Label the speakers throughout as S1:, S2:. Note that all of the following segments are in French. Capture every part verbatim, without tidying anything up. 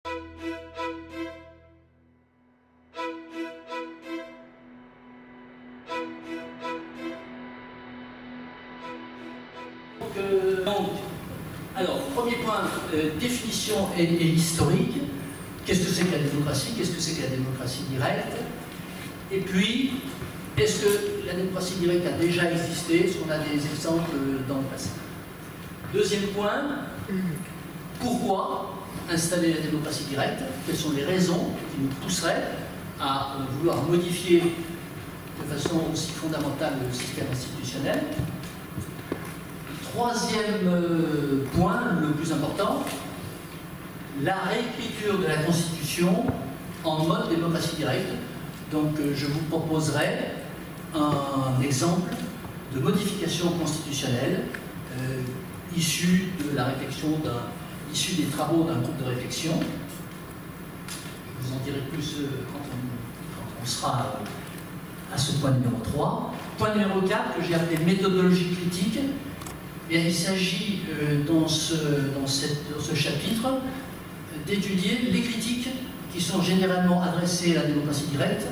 S1: Donc, euh, donc, alors, premier point, euh, définition et, et historique. Qu'est-ce que c'est que la démocratie? Qu'est-ce que c'est que la démocratie directe? Et puis, est-ce que la démocratie directe a déjà existé? Est-ce qu'on a des exemples dans le passé? Deuxième point, pourquoi installer la démocratie directe? Quelles sont les raisons qui nous pousseraient à vouloir modifier de façon aussi fondamentale le système institutionnel? Troisième point, le plus important, la réécriture de la Constitution en mode démocratie directe. Donc je vous proposerai un exemple de modification constitutionnelle euh, issue de la réflexion d'un, issue des travaux d'un groupe de réflexion. Je vous en dirai plus euh, quand, on, quand on sera à ce point numéro trois. Point numéro quatre, que j'ai appelé méthodologie critique. Et il s'agit euh, dans, ce, dans, cette, dans ce chapitre d'étudier les critiques qui sont généralement adressées à la démocratie directe.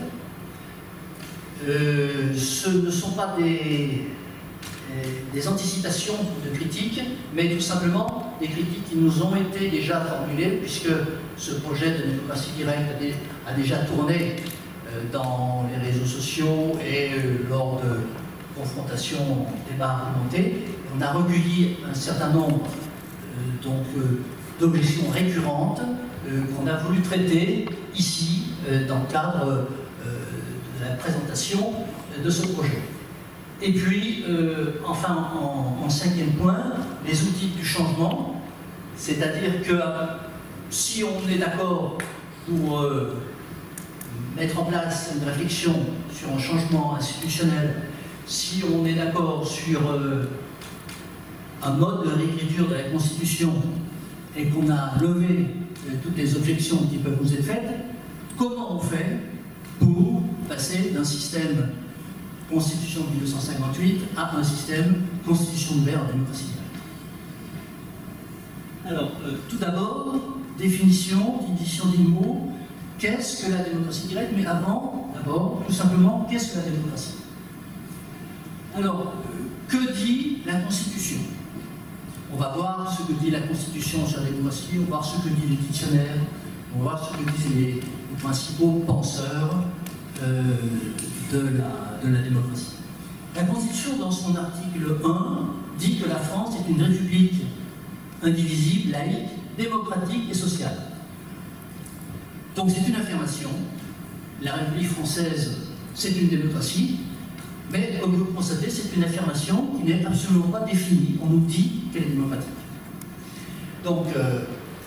S1: Euh, ce ne sont pas des, des anticipations de critiques, mais tout simplement des critiques qui nous ont été déjà formulées, puisque ce projet de démocratie directe a, dé, a déjà tourné euh, dans les réseaux sociaux et euh, lors de confrontations, débats argumentés. On a recueilli un certain nombre euh, donc, euh, d'objections récurrentes euh, qu'on a voulu traiter ici euh, dans le cadre euh, de la présentation euh, de ce projet. Et puis, euh, enfin, en, en cinquième point, les outils du changement, c'est-à-dire que si on est d'accord pour euh, mettre en place une réflexion sur un changement institutionnel, si on est d'accord sur euh, un mode de réécriture de la Constitution et qu'on a levé euh, toutes les objections qui peuvent nous être faites, comment on fait pour passer d'un système Constitution de mille deux cent cinquante-huit à un système Constitution ouverte en démocratie directe? Alors, euh, tout d'abord, définition, définition des mots, qu'est-ce que la démocratie directe? Mais avant, d'abord, tout simplement, qu'est-ce que la démocratie? Alors, que dit la Constitution? On va voir ce que dit la Constitution sur la démocratie, on va voir ce que dit les dictionnaires, on va voir ce que disent les, les principaux penseurs euh, de, la, de la démocratie. La Constitution, dans son article un, dit que la France est une république indivisible, laïque, démocratique et sociale. Donc c'est une affirmation. La République française, c'est une démocratie. Mais, comme vous le constatez, c'est une affirmation qui n'est absolument pas définie. On nous dit qu'elle est démocratique. Donc, euh,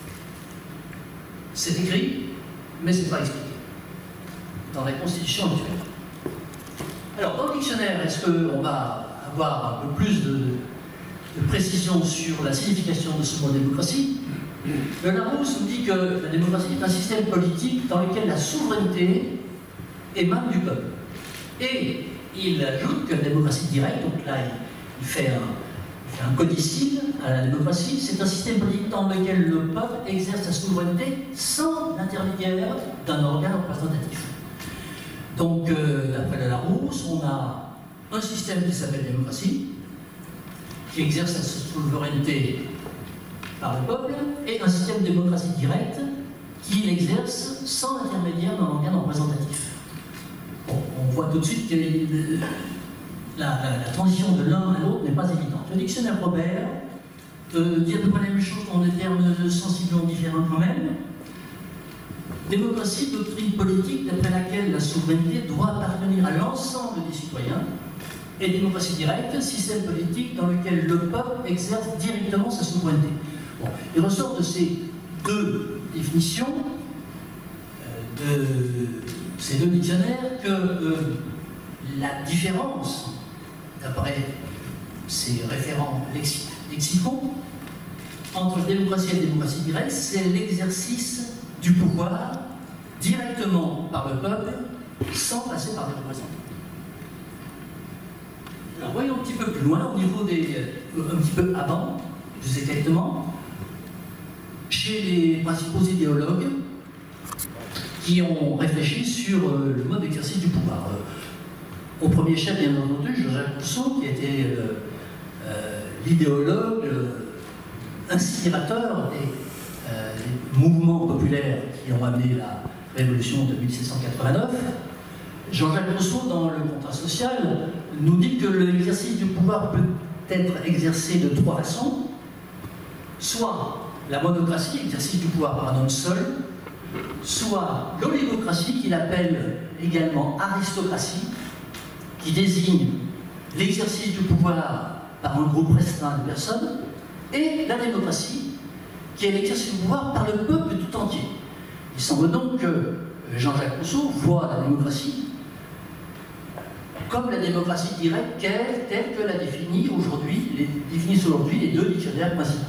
S1: c'est écrit, mais ce n'est pas expliqué dans la Constitution actuelle. Alors, dans le dictionnaire, est-ce qu'on va avoir un peu plus de, de précision sur la signification de ce mot démocratie? Le Larousse nous dit que la démocratie est un système politique dans lequel la souveraineté émane du peuple. Et il ajoute que la démocratie directe, donc là il fait un, il fait un codicile à la démocratie, c'est un système politique dans lequel le peuple exerce sa souveraineté sans l'intermédiaire d'un organe représentatif. Donc, euh, d'après le Larousse, on a un système qui s'appelle démocratie, qui exerce sa souveraineté par le peuple, et un système de démocratie directe qui l'exerce sans l'intermédiaire d'un organe représentatif. Bon, on voit tout de suite que la, la, la transition de l'un à l'autre n'est pas évidente. Le dictionnaire Robert euh, dit à peu près la même chose dans des termes sensiblement différents quand même. Démocratie, doctrine politique d'après laquelle la souveraineté doit appartenir à l'ensemble des citoyens. Et démocratie directe, système politique dans lequel le peuple exerce directement sa souveraineté. Bon, il ressort de ces deux définitions euh, de ces deux dictionnaires que euh, la différence, d'après ces référents lexi lexicaux, entre démocratie et démocratie directe, c'est l'exercice du pouvoir directement par le peuple, sans passer par des représentants. Alors voyons un petit peu plus loin, au niveau des... Euh, un petit peu avant, plus exactement, chez les principaux idéologues, qui ont réfléchi sur euh, le mode d'exercice du pouvoir. Euh, au premier chef, bien entendu, Jean-Jacques Rousseau, qui était euh, euh, l'idéologue, euh, instigateur des, euh, des mouvements populaires qui ont amené la révolution de mille sept cent quatre-vingt-neuf. Jean-Jacques Rousseau, dans le contrat social, nous dit que l'exercice du pouvoir peut être exercé de trois façons. Soit la monocratie, exercice du pouvoir par un homme seul, soit l'oligocratie, qu'il appelle également aristocratie, qui désigne l'exercice du pouvoir par un groupe restreint de personnes, et la démocratie, qui est l'exercice du pouvoir par le peuple tout entier. Il semble donc que Jean-Jacques Rousseau voit la démocratie comme la démocratie directe telle que la définit aujourd'hui, les, définissent aujourd'hui les deux dictionnaires principaux.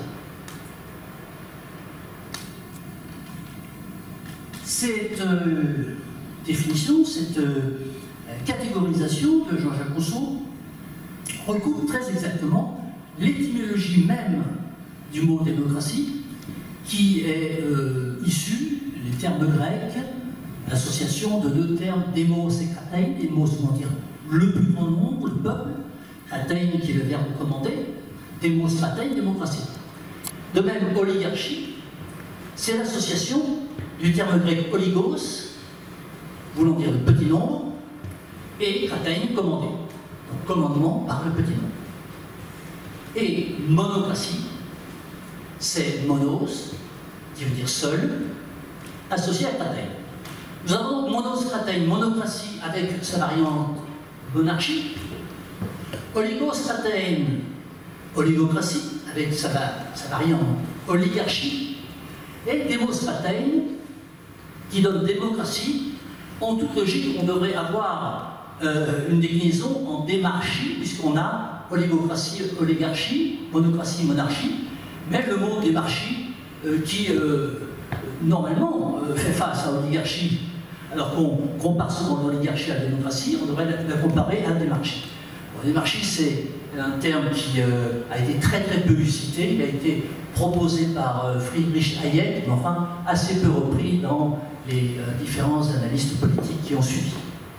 S1: Cette euh, définition, cette euh, catégorisation de Jean-Jacques Rousseau recouvre très exactement l'étymologie même du mot démocratie, qui est euh, issu des termes grecs, l'association de deux termes, démos et kratein. Démos veut dire le plus grand nombre, le peuple, kratein qui est le verbe commandé, démos, kratein, démocratie. De même, oligarchie, c'est l'association du terme grec oligos, voulant dire le petit nombre, et kratein, commandé. Donc commandement par le petit nombre. Et monocratie, c'est monos, qui veut dire seul, associé à kratein. Nous avons donc monos, kratein, monocratie avec sa variante monarchie, oligos, kratein, oligocratie avec sa, sa variante oligarchie, et démos, kratein, qui donne démocratie. En toute logique, on devrait avoir euh, une déclinaison en démarchie, puisqu'on a oligocratie, oligarchie, monocratie, monarchie, mais le mot démarchie euh, qui, euh, normalement, euh, fait face à l'oligarchie, alors qu'on compare souvent l'oligarchie à la démocratie, on devrait la, la comparer à la démarchie. Bon, la démarchie, c'est un terme qui euh, a été très très peu cité, il a été proposé par euh, Friedrich Hayek, mais enfin assez peu repris dans les euh, différents analystes politiques qui ont suivi.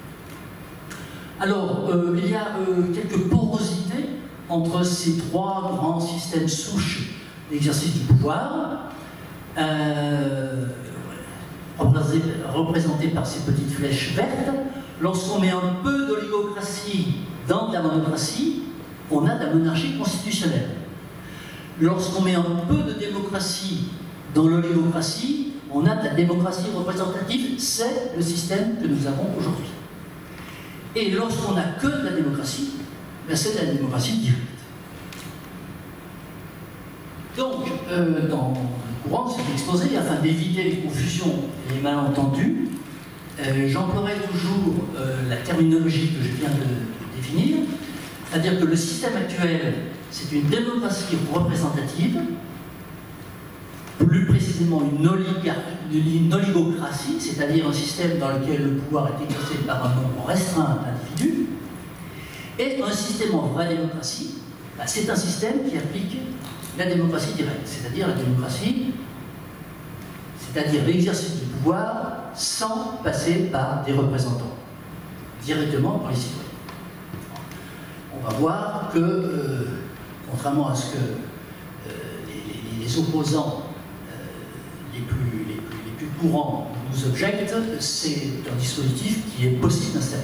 S1: Alors, euh, il y a euh, quelques porosités entre ces trois grands systèmes souches d'exercice du pouvoir, euh, représentés par ces petites flèches vertes. Lorsqu'on met un peu d'oligocratie dans la monocratie, on a de la monarchie constitutionnelle. Lorsqu'on met un peu de démocratie dans l'oligocratie, on a de la démocratie représentative, c'est le système que nous avons aujourd'hui. Et lorsqu'on n'a que de la démocratie, ben c'est de la démocratie directe. Donc, euh, dans le courant de cet exposé, afin d'éviter les confusions et les malentendus, euh, j'emploierai toujours euh, la terminologie que je viens de définir, c'est-à-dire que le système actuel, c'est une démocratie représentative, plus précisément une, une oligocratie, c'est-à-dire un système dans lequel le pouvoir est exercé par un nombre restreint d'individus, et un système en vraie démocratie, bah, c'est un système qui applique la démocratie directe, c'est-à-dire la démocratie, c'est-à-dire l'exercice du pouvoir sans passer par des représentants, directement par les citoyens. On va voir que, euh, contrairement à ce que euh, les, les, les opposants Les plus, les, plus, les plus courants nous objectent, c'est un dispositif qui est possible d'installer.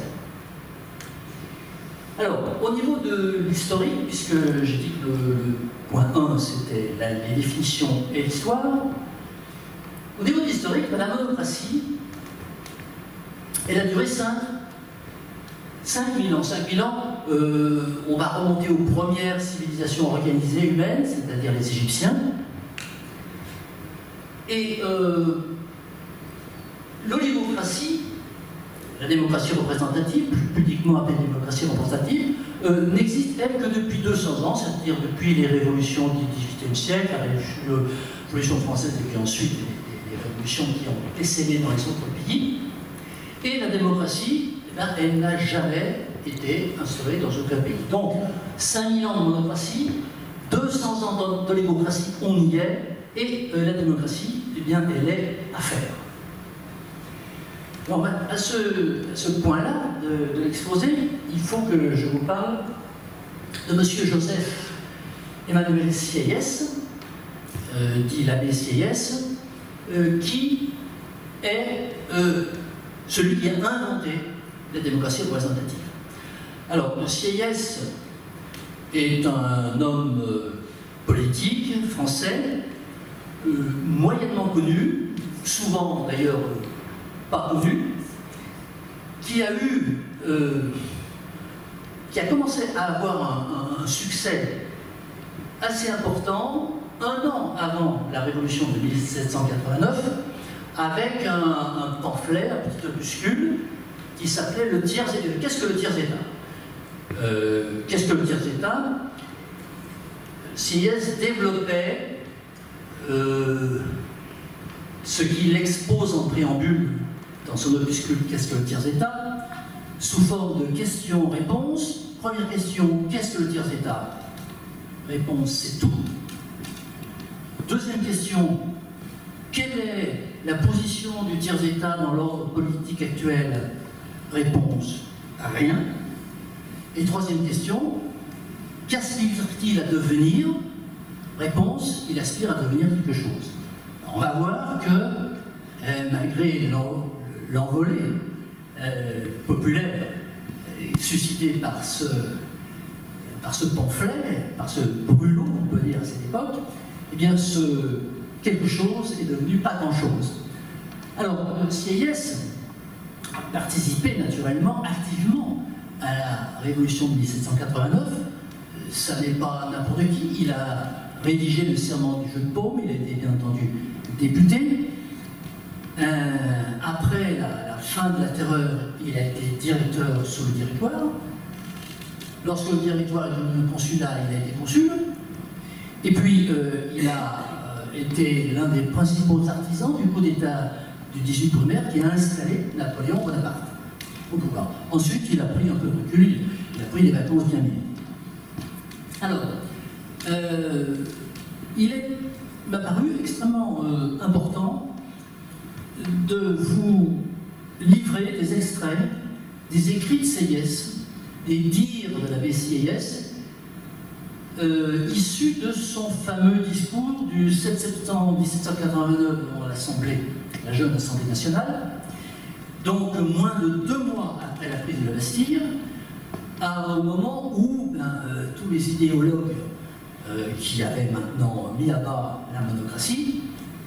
S1: Alors, au niveau de l'historique, puisque j'ai dit que le, le point un, c'était les définitions et l'histoire, au niveau de l'historique, la monocratie, elle a duré cinq mille ans. cinq mille ans, euh, on va remonter aux premières civilisations organisées humaines, c'est-à-dire les Égyptiens. Et euh, l'oligocratie, la démocratie représentative, plus pudiquement appelée démocratie représentative, euh, n'existe elle que depuis deux cents ans, c'est-à-dire depuis les révolutions du dix-huitième siècle, la révolution française et puis ensuite les, les, les révolutions qui ont essaimé dans les autres pays. Et la démocratie, eh bien, elle n'a jamais été instaurée dans aucun pays. Donc, cinq mille ans de monocratie, deux cents ans d'oligocratie, on y est. Et euh, la démocratie, eh bien, elle est à faire. Alors, à ce, à ce point-là de, de l'exposé, il faut que je vous parle de M. Joseph Emmanuel Sieyès, euh, dit l'abbé Sieyès, euh, qui est euh, celui qui a inventé la démocratie représentative. Alors, Sieyès est un homme euh, politique français, euh, moyennement connu, souvent d'ailleurs euh, pas connu, qui a eu, euh, qui a commencé à avoir un, un, un succès assez important un an avant la Révolution de mille sept cent quatre-vingt-neuf, avec un, un pamphlet, un petit opuscule, qui s'appelait le tiers. Qu'est-ce que le tiers-État euh, Qu'est-ce que le tiers-État Sieyès développait euh, ce qu'il expose en préambule dans son opuscule « Qu'est-ce que le tiers-État ?» sous forme de questions-réponses. Première question, qu'est-ce que le tiers-État? Réponse, c'est tout. Deuxième question, quelle est la position du tiers-État dans l'ordre politique actuel? Réponse, rien. Et troisième question, qu'aspire-t-il à devenir? Réponse, il aspire à devenir quelque chose. On va voir que, euh, malgré l'envolée euh, populaire euh, suscitée par ce, par ce pamphlet, par ce brûlot, on peut dire à cette époque, eh bien, ce quelque chose est devenu pas grand-chose. Alors, Sieyès a participé naturellement, activement, à la Révolution de mille sept cent quatre-vingt-neuf. Ça n'est pas n'importe qui. Il a rédigé le serment du jeu de paume, il a été bien entendu député. Euh, après la, la fin de la terreur, il a été directeur sur le directoire. Lorsque le directoire est devenu consulat, il a été consul. Et puis, euh, il a euh, été l'un des principaux artisans du coup d'État du dix-huit Brumaire qui a installé Napoléon Bonaparte au pouvoir. Ensuite, il a pris un peu de recul, il a pris des vacances bien méritées. Alors, euh, il m'a paru extrêmement euh, important de vous livrer des extraits des écrits de Sieyès, des dires de l'abbé Sieyès, euh, issus de son fameux discours du sept septembre mille sept cent quatre-vingt-neuf devant l'Assemblée, la jeune Assemblée nationale, donc moins de deux mois après la prise de la Bastille, à, au moment où ben, euh, tous les idéologues euh, qui avaient maintenant mis à bas la monocratie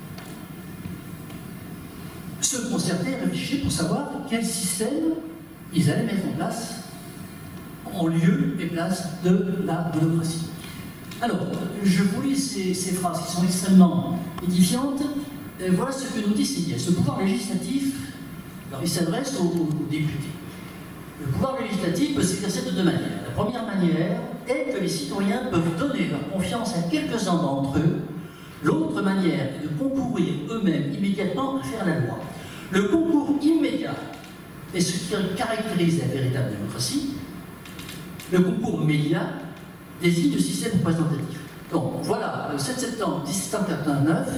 S1: se concertaient et réfléchissaient pour savoir quel système ils allaient mettre en place en lieu et place de la monocratie. Alors, je vous lis ces, ces phrases qui sont extrêmement édifiantes. Et voilà ce que nous dit Sieyès. Le pouvoir législatif, alors il s'adresse aux, aux députés. Le pouvoir législatif peut s'exercer de deux manières. La première manière est que les citoyens peuvent donner leur confiance à quelques-uns d'entre eux. L'autre manière est de concourir eux-mêmes immédiatement à faire la loi. Le concours immédiat est ce qui caractérise la véritable démocratie. Le concours médiat désigne le système représentatif. Donc voilà, le sept septembre mille sept cent quatre-vingt-neuf,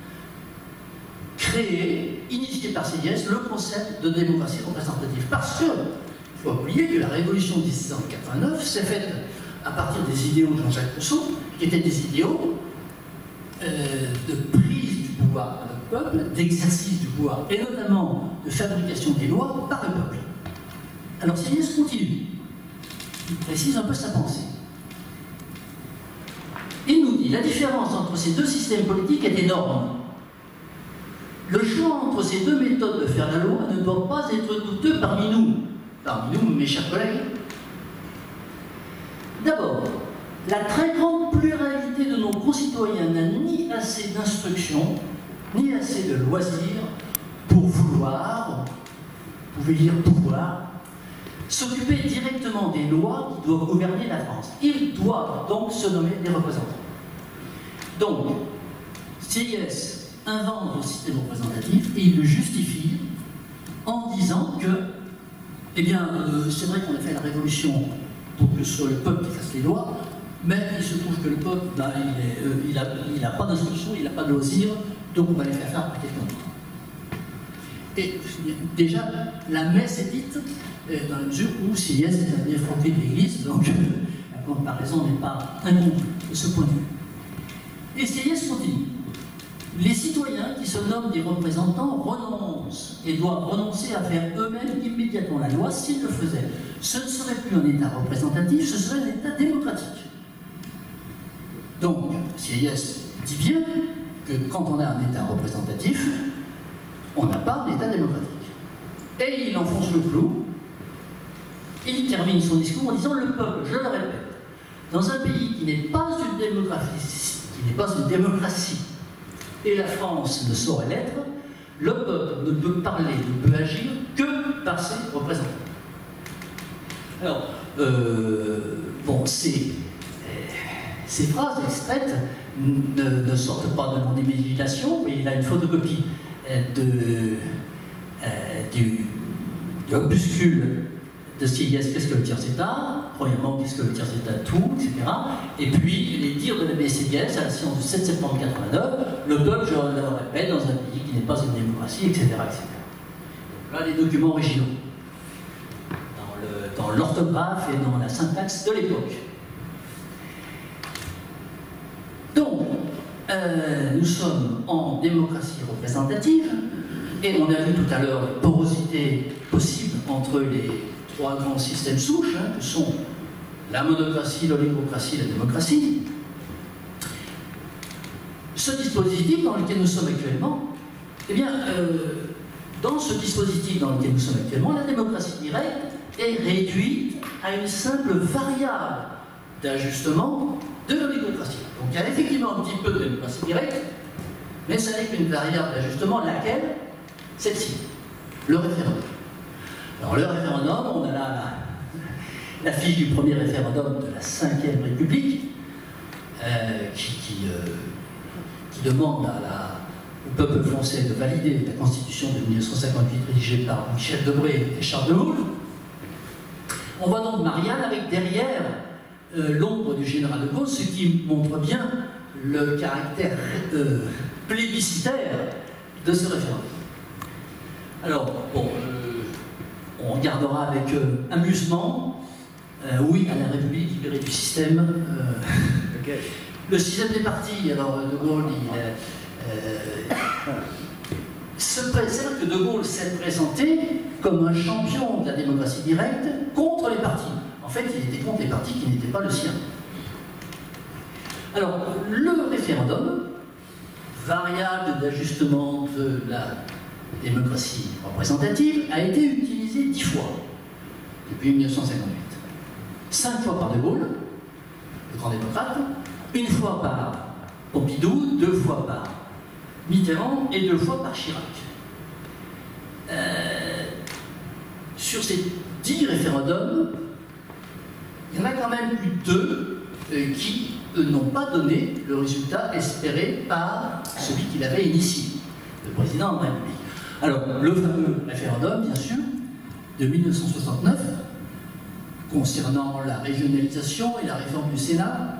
S1: créé, initié par Sieyès, le concept de démocratie représentative. Parce que, il ne faut pas oublier que la révolution de mille sept cent quatre-vingt-neuf s'est faite à partir des idéaux de Jean-Jacques Rousseau, qui étaient des idéaux euh, de prise du pouvoir par le peuple, d'exercice du pouvoir, et notamment de fabrication des lois par le peuple. Alors Sieyès continue. Il précise un peu sa pensée. Il nous dit, la différence entre ces deux systèmes politiques est énorme. Le choix entre ces deux méthodes de faire la loi ne doit pas être douteux parmi nous. Parmi nous, mes chers collègues. D'abord, la très grande pluralité de nos concitoyens n'a ni assez d'instruction, ni assez de loisirs pour vouloir, vous pouvez lire pouvoir, s'occuper directement des lois qui doivent gouverner la France. Ils doivent donc se nommer des représentants. Donc, Sieyès invente le système représentatif et il le justifie en disant que, eh bien, euh, c'est vrai qu'on a fait la révolution pour que ce soit le peuple qui fasse les lois, mais il se trouve que le peuple, ben, il n'a euh, il a, il a pas d'instruction, il n'a pas de loisir, donc on va les faire faire par quelqu'un d'autre. Et déjà, la messe est dite dans la mesure où C I S est un effronté de l'Église, donc la comparaison n'est pas incomprise de ce point de vue. Et C I S continue. Les citoyens qui se nomment des représentants renoncent et doivent renoncer à faire eux-mêmes immédiatement la loi s'ils le faisaient. Ce ne serait plus un État représentatif, ce serait un État démocratique. Donc, C I S dit bien que quand on a un État représentatif, on n'a pas d'État démocratique. Et il enfonce le clou. Il termine son discours en disant: le peuple, je le répète, dans un pays qui n'est pas une démocratie, qui n'est pas une démocratie, et la France ne saurait l'être, le peuple ne peut parler, ne peut agir que par ses représentants. Alors, euh, bon, ces, ces phrases extraites ne, ne sortent pas de mon imagination, mais il a une photocopie de, euh, du, du opuscule de C I S, qu'est-ce que le tiers-état, premièrement, qu'est-ce que le tiers-état tout, et cetera. Et puis, les dires de la C I S à la séance du sept septembre quatre-vingt-neuf, le peuple, je le répète, dans un pays qui n'est pas une démocratie, et cetera, et cetera. Voilà les documents originaux, dans l'orthographe et dans la syntaxe de l'époque. Donc, euh, nous sommes en démocratie représentative, et on a vu tout à l'heure la porosité possible entre les trois grands systèmes souches, hein, que sont la monocratie, l'oligocratie et la démocratie. Ce dispositif dans lequel nous sommes actuellement, eh bien, euh, dans ce dispositif dans lequel nous sommes actuellement, la démocratie directe est réduite à une simple variable d'ajustement de l'oligocratie. Donc il y a effectivement un petit peu de démocratie directe, mais ça n'est qu'une variable d'ajustement, laquelle? Celle-ci, le référendum. Alors le référendum, on a là la, la fiche du premier référendum de la cinquième République, euh, qui, qui, euh, qui demande à la, au peuple français de valider la Constitution de mille neuf cent cinquante-huit rédigée par Michel Debré et Charles de Gaulle. On voit donc Marianne avec derrière euh, l'ombre du général de Gaulle, ce qui montre bien le caractère euh, plébiscitaire de ce référendum. Alors, bon, euh, on regardera avec euh, amusement, euh, oui, à la République libérée du système, euh, okay. Le système des partis. Alors, De Gaulle, il, euh, c'est vrai que De Gaulle s'est présenté comme un champion de la démocratie directe contre les partis. En fait, il était contre les partis qui n'étaient pas le sien. Alors, le référendum, variable d'ajustement de la démocratie représentative, a été utilisé dix fois depuis mille neuf cent cinquante-huit. Cinq fois par De Gaulle, le grand démocrate, une fois par Pompidou, deux fois par Mitterrand et deux fois par Chirac. Euh, sur ces dix référendums, il y en a quand même eu deux euh, qui euh, n'ont pas donné le résultat espéré par celui qui l'avait initié, le président de la République. Alors, le fameux référendum, bien sûr, de mille neuf cent soixante-neuf, concernant la régionalisation et la réforme du Sénat,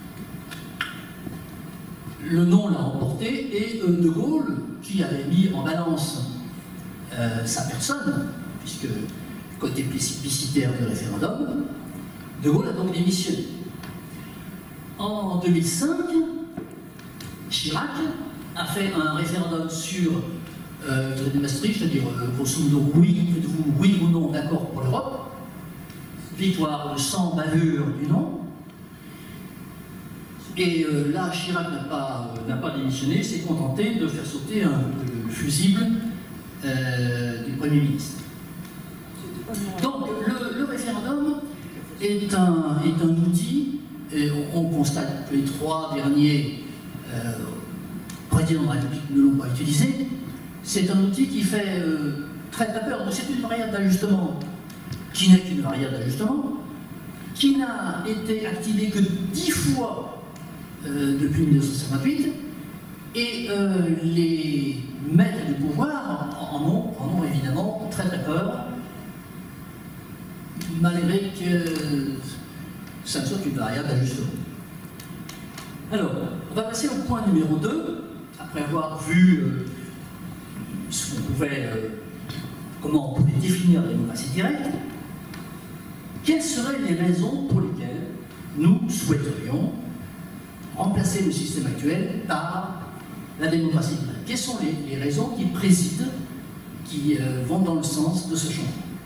S1: le non l'a emporté et euh, De Gaulle, qui avait mis en balance euh, sa personne, puisque côté plébiscitaire du référendum, De Gaulle a donc démissionné. En deux mille cinq, Chirac a fait un référendum sur euh, le Maastricht, c'est-à-dire euh, grosso modo oui, êtes-vous oui ou non d'accord pour l'Europe, victoire sans bavure du non. Et euh, là, Chirac n'a pas, euh, n'a pas démissionné, s'est contenté de faire sauter un, le fusible euh, du Premier ministre. Donc, le, le référendum est un, est un outil, et on, on constate que les trois derniers euh, présidents de la République ne l'ont pas utilisé. C'est un outil qui fait euh, très très peur. C'est une variable d'ajustement qui n'est qu'une variable d'ajustement, qui n'a été activée que dix fois Euh, depuis mille neuf cent cinquante-huit, et euh, les maîtres du pouvoir en, en, ont, en ont évidemment très très peur, malgré que ça ne soit qu'une variable d'ajustement. Alors, on va passer au point numéro deux, après avoir vu euh, ce qu'on pouvait, euh, comment on pouvait définir la démocratie directe, quelles seraient les raisons pour lesquelles nous souhaiterions remplacer le système actuel par la démocratie directe? Quelles sont les, les raisons qui président, qui euh, vont dans le sens de ce changement?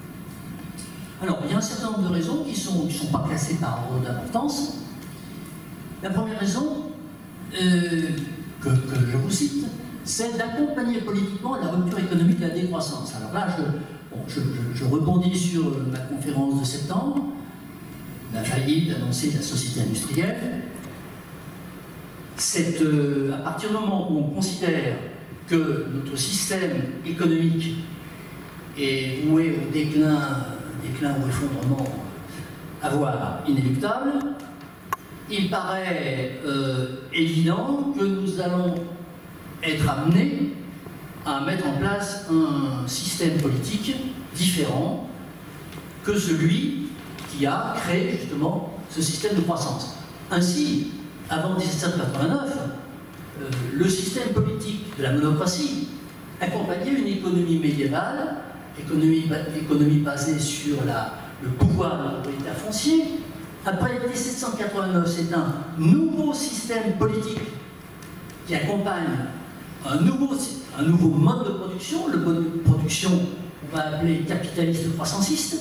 S1: Alors, il y a un certain nombre de raisons qui ne sont, qui sont pas classées par ordre d'importance. La première raison, euh, que, que je vous cite, c'est d'accompagner politiquement la rupture économique et la décroissance. Alors là, je, bon, je, je, je rebondis sur ma conférence de septembre, la faillite annoncée de la société industrielle. Cette, euh, à partir du moment où on considère que notre système économique est voué au déclin, déclin ou effondrement à voie inéluctable, il paraît euh, évident que nous allons être amenés à mettre en place un système politique différent que celui qui a créé justement ce système de croissance. Ainsi, avant mille sept cent quatre-vingt-neuf, euh, le système politique de la monocratie accompagnait une économie médiévale, économie, économie basée sur la, le pouvoir de la propriété foncière. Après mille sept cent quatre-vingt-neuf, c'est un nouveau système politique qui accompagne un nouveau, un nouveau mode de production, le mode de production qu'on va appeler capitaliste croissanciste,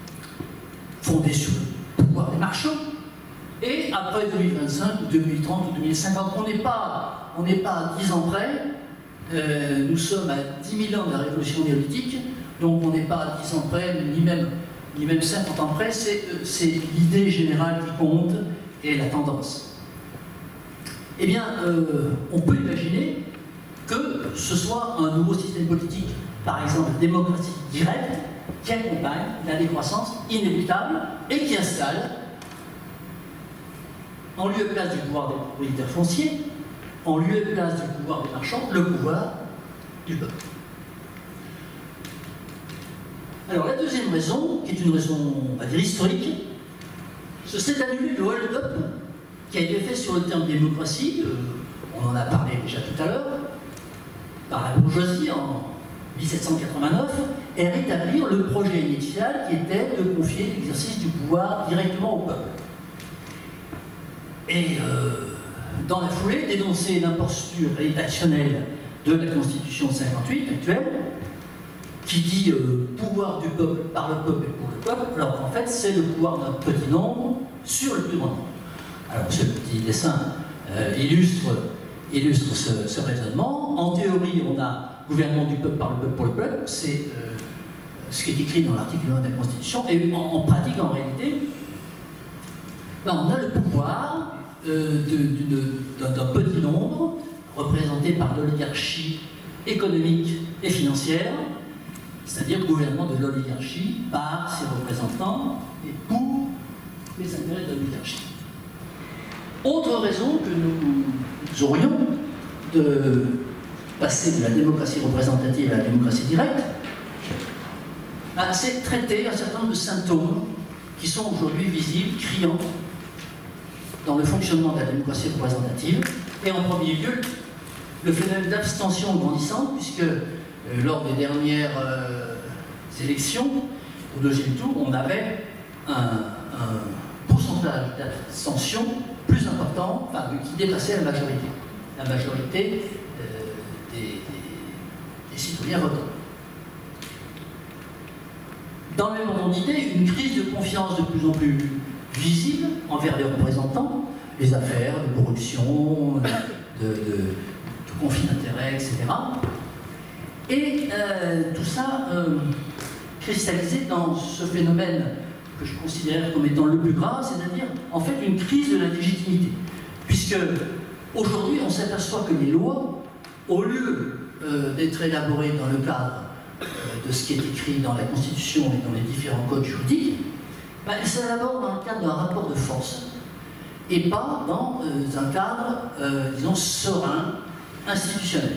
S1: fondé sur le pouvoir des marchands. Et après deux mille vingt-cinq, ou deux mille trente, ou deux mille cinquante, on n'est pas, on n'est pas à dix ans près, euh, nous sommes à dix mille ans de la révolution néolithique, donc on n'est pas à dix ans près, ni même, ni même cinquante ans près, c'est l'idée générale qui compte et la tendance. Eh bien, euh, on peut imaginer que ce soit un nouveau système politique, par exemple démocratie directe, qui accompagne la décroissance inéluctable et qui installe, en lieu et place du pouvoir des propriétaires fonciers, en lieu et place du pouvoir des marchands, le pouvoir du peuple. Alors la deuxième raison, qui est une raison, on va dire, historique, ce serait d'annuler le hold-up qui a été fait sur le terme démocratie, euh, on en a parlé déjà tout à l'heure, par la bourgeoisie en mille sept cent quatre-vingt-neuf, et rétablir le projet initial qui était de confier l'exercice du pouvoir directement au peuple. Et euh, dans la foulée, dénoncer l'imposture rédactionnelle de la Constitution cinquante-huit actuelle, qui dit euh, pouvoir du peuple, par le peuple et pour le peuple, alors qu'en fait c'est le pouvoir d'un petit nombre sur le plus grand nombre. Alors ce petit dessin euh, illustre, illustre ce, ce raisonnement. En théorie, on a gouvernement du peuple par le peuple pour le peuple, c'est euh, ce qui est écrit dans l'article un de la Constitution, et en, en pratique, en réalité, ben, on a le pouvoir euh, d'un petit nombre, représenté par l'oligarchie économique et financière, c'est-à-dire le gouvernement de l'oligarchie par ses représentants et pour les intérêts de l'oligarchie. Autre raison que nous aurions de passer de la démocratie représentative à la démocratie directe, ben, c'est traiter un certain nombre de symptômes qui sont aujourd'hui visibles, criants, dans le fonctionnement de la démocratie représentative, et en premier lieu, le phénomène d'abstention grandissante, puisque euh, lors des dernières euh, élections, au deuxième tour, on avait un, un pourcentage d'abstention plus important, enfin, qui dépassait la majorité, la majorité euh, des, des, des citoyens votants. Dans le même ordre d'idée, une crise de confiance de plus en plus visible envers les représentants, les affaires de corruption, de, de, de conflits d'intérêts, et cetera. Et euh, tout ça euh, cristallisé dans ce phénomène que je considère comme étant le plus grave, c'est-à-dire en fait une crise de la légitimité. Puisque aujourd'hui on s'aperçoit que les lois, au lieu euh, d'être élaborées dans le cadre euh, de ce qui est écrit dans la Constitution et dans les différents codes juridiques, ben, elles s'élaborent dans le cadre d'un rapport de force et pas dans euh, un cadre, euh, disons, serein, institutionnel.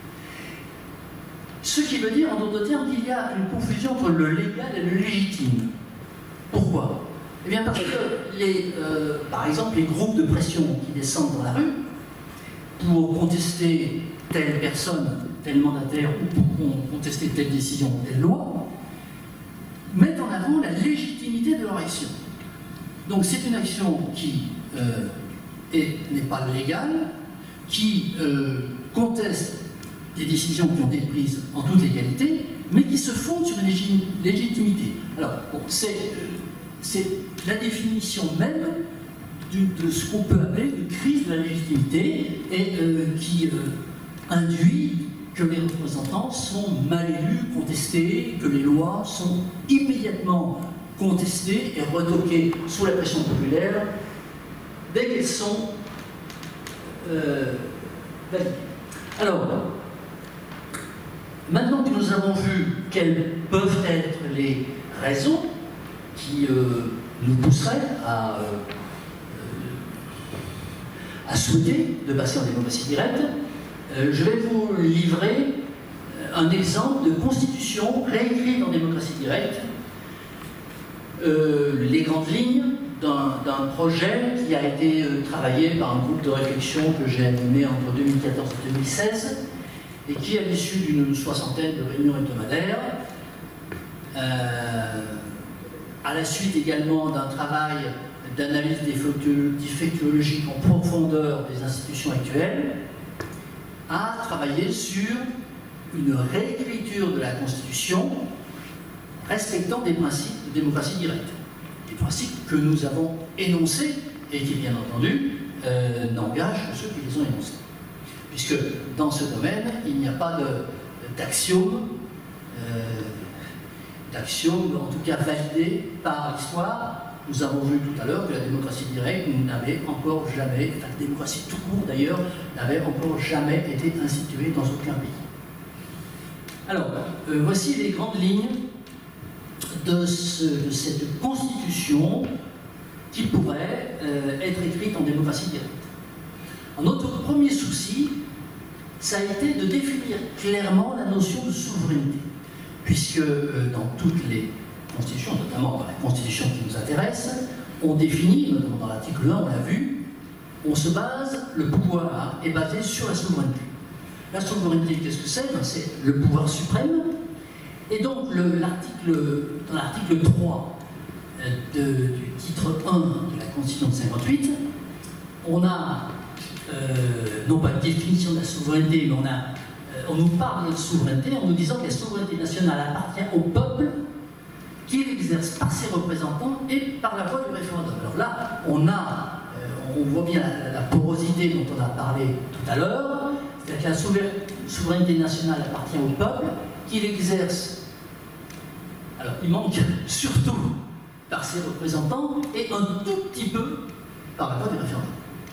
S1: Ce qui veut dire, en d'autres termes, qu'il y a une confusion entre le légal et le légitime. Pourquoi? Eh bien parce que, les, euh, par exemple, les groupes de pression qui descendent dans la rue pour contester telle personne, tel mandataire ou pour contester telle décision ou telle loi, mettent en avant la légitimité de leur action. Donc c'est une action qui euh, n'est pas légale, qui euh, conteste des décisions qui ont été prises en toute légalité, mais qui se fondent sur une légim légitimité. Alors, bon, c'est euh, la définition même du, de ce qu'on peut appeler une crise de la légitimité et euh, qui euh, induit que les représentants sont mal élus, contestés, que les lois sont immédiatement contestées et retoquées sous la pression populaire dès qu'elles sont euh, validées. Alors, maintenant que nous avons vu quelles peuvent être les raisons qui euh, nous pousseraient à, euh, à souhaiter de passer en démocratie directe, euh, je vais vous livrer un exemple de constitution réécrite en démocratie directe, euh, les grandes lignes d'un projet qui a été euh, travaillé par un groupe de réflexion que j'ai animé entre deux mille quatorze et deux mille seize et qui, à l'issue d'une soixantaine de réunions hebdomadaires, euh, à la suite également d'un travail d'analyse défectologique en profondeur des institutions actuelles, a travaillé sur une réécriture de la Constitution respectant des principes de démocratie directe. Des principes que nous avons énoncés et qui, bien entendu, euh, n'engagent que ceux qui les ont énoncés. Puisque dans ce domaine, il n'y a pas d'axiome, euh, d'axiome en tout cas validé par l'histoire. Nous avons vu tout à l'heure que la démocratie directe n'avait encore jamais, enfin la démocratie tout court d'ailleurs, n'avait encore jamais été instituée dans aucun pays. Alors, euh, voici les grandes lignes de, ce, de cette constitution qui pourrait euh, être écrite en démocratie directe. Notre premier souci, ça a été de définir clairement la notion de souveraineté, puisque euh, dans toutes les constitutions, notamment dans la constitution qui nous intéresse, on définit, notamment dans l'article un, on l'a vu, on se base, le pouvoir est basé sur la souveraineté. La souveraineté, qu'est-ce que c'est? C'est le pouvoir suprême, et donc le, dans l'article trois euh, de, du titre un de la Constitution de cinquante-huit, on a Euh, non pas une définition de la souveraineté, mais on, a, euh, on nous parle de souveraineté en nous disant que la souveraineté nationale appartient au peuple qui l'exerce par ses représentants et par la voie du référendum. Alors là, on, a, euh, on voit bien la, la porosité dont on a parlé tout à l'heure, c'est-à-dire que la souveraineté nationale appartient au peuple qui l'exerce, alors il manque surtout par ses représentants et un tout petit peu par la voie du référendum.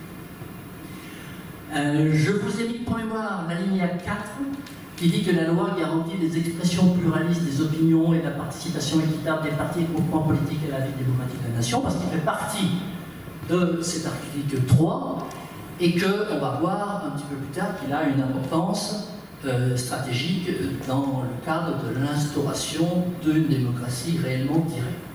S1: Euh, je vous ai mis pour mémoire l'alinéa quatre qui dit que la loi garantit les expressions pluralistes des opinions et la participation équitable des partis et groupements politiques à la vie démocratique de la nation, parce qu'il fait partie de cet article trois et qu'on va voir un petit peu plus tard qu'il a une importance euh, stratégique dans le cadre de l'instauration d'une démocratie réellement directe.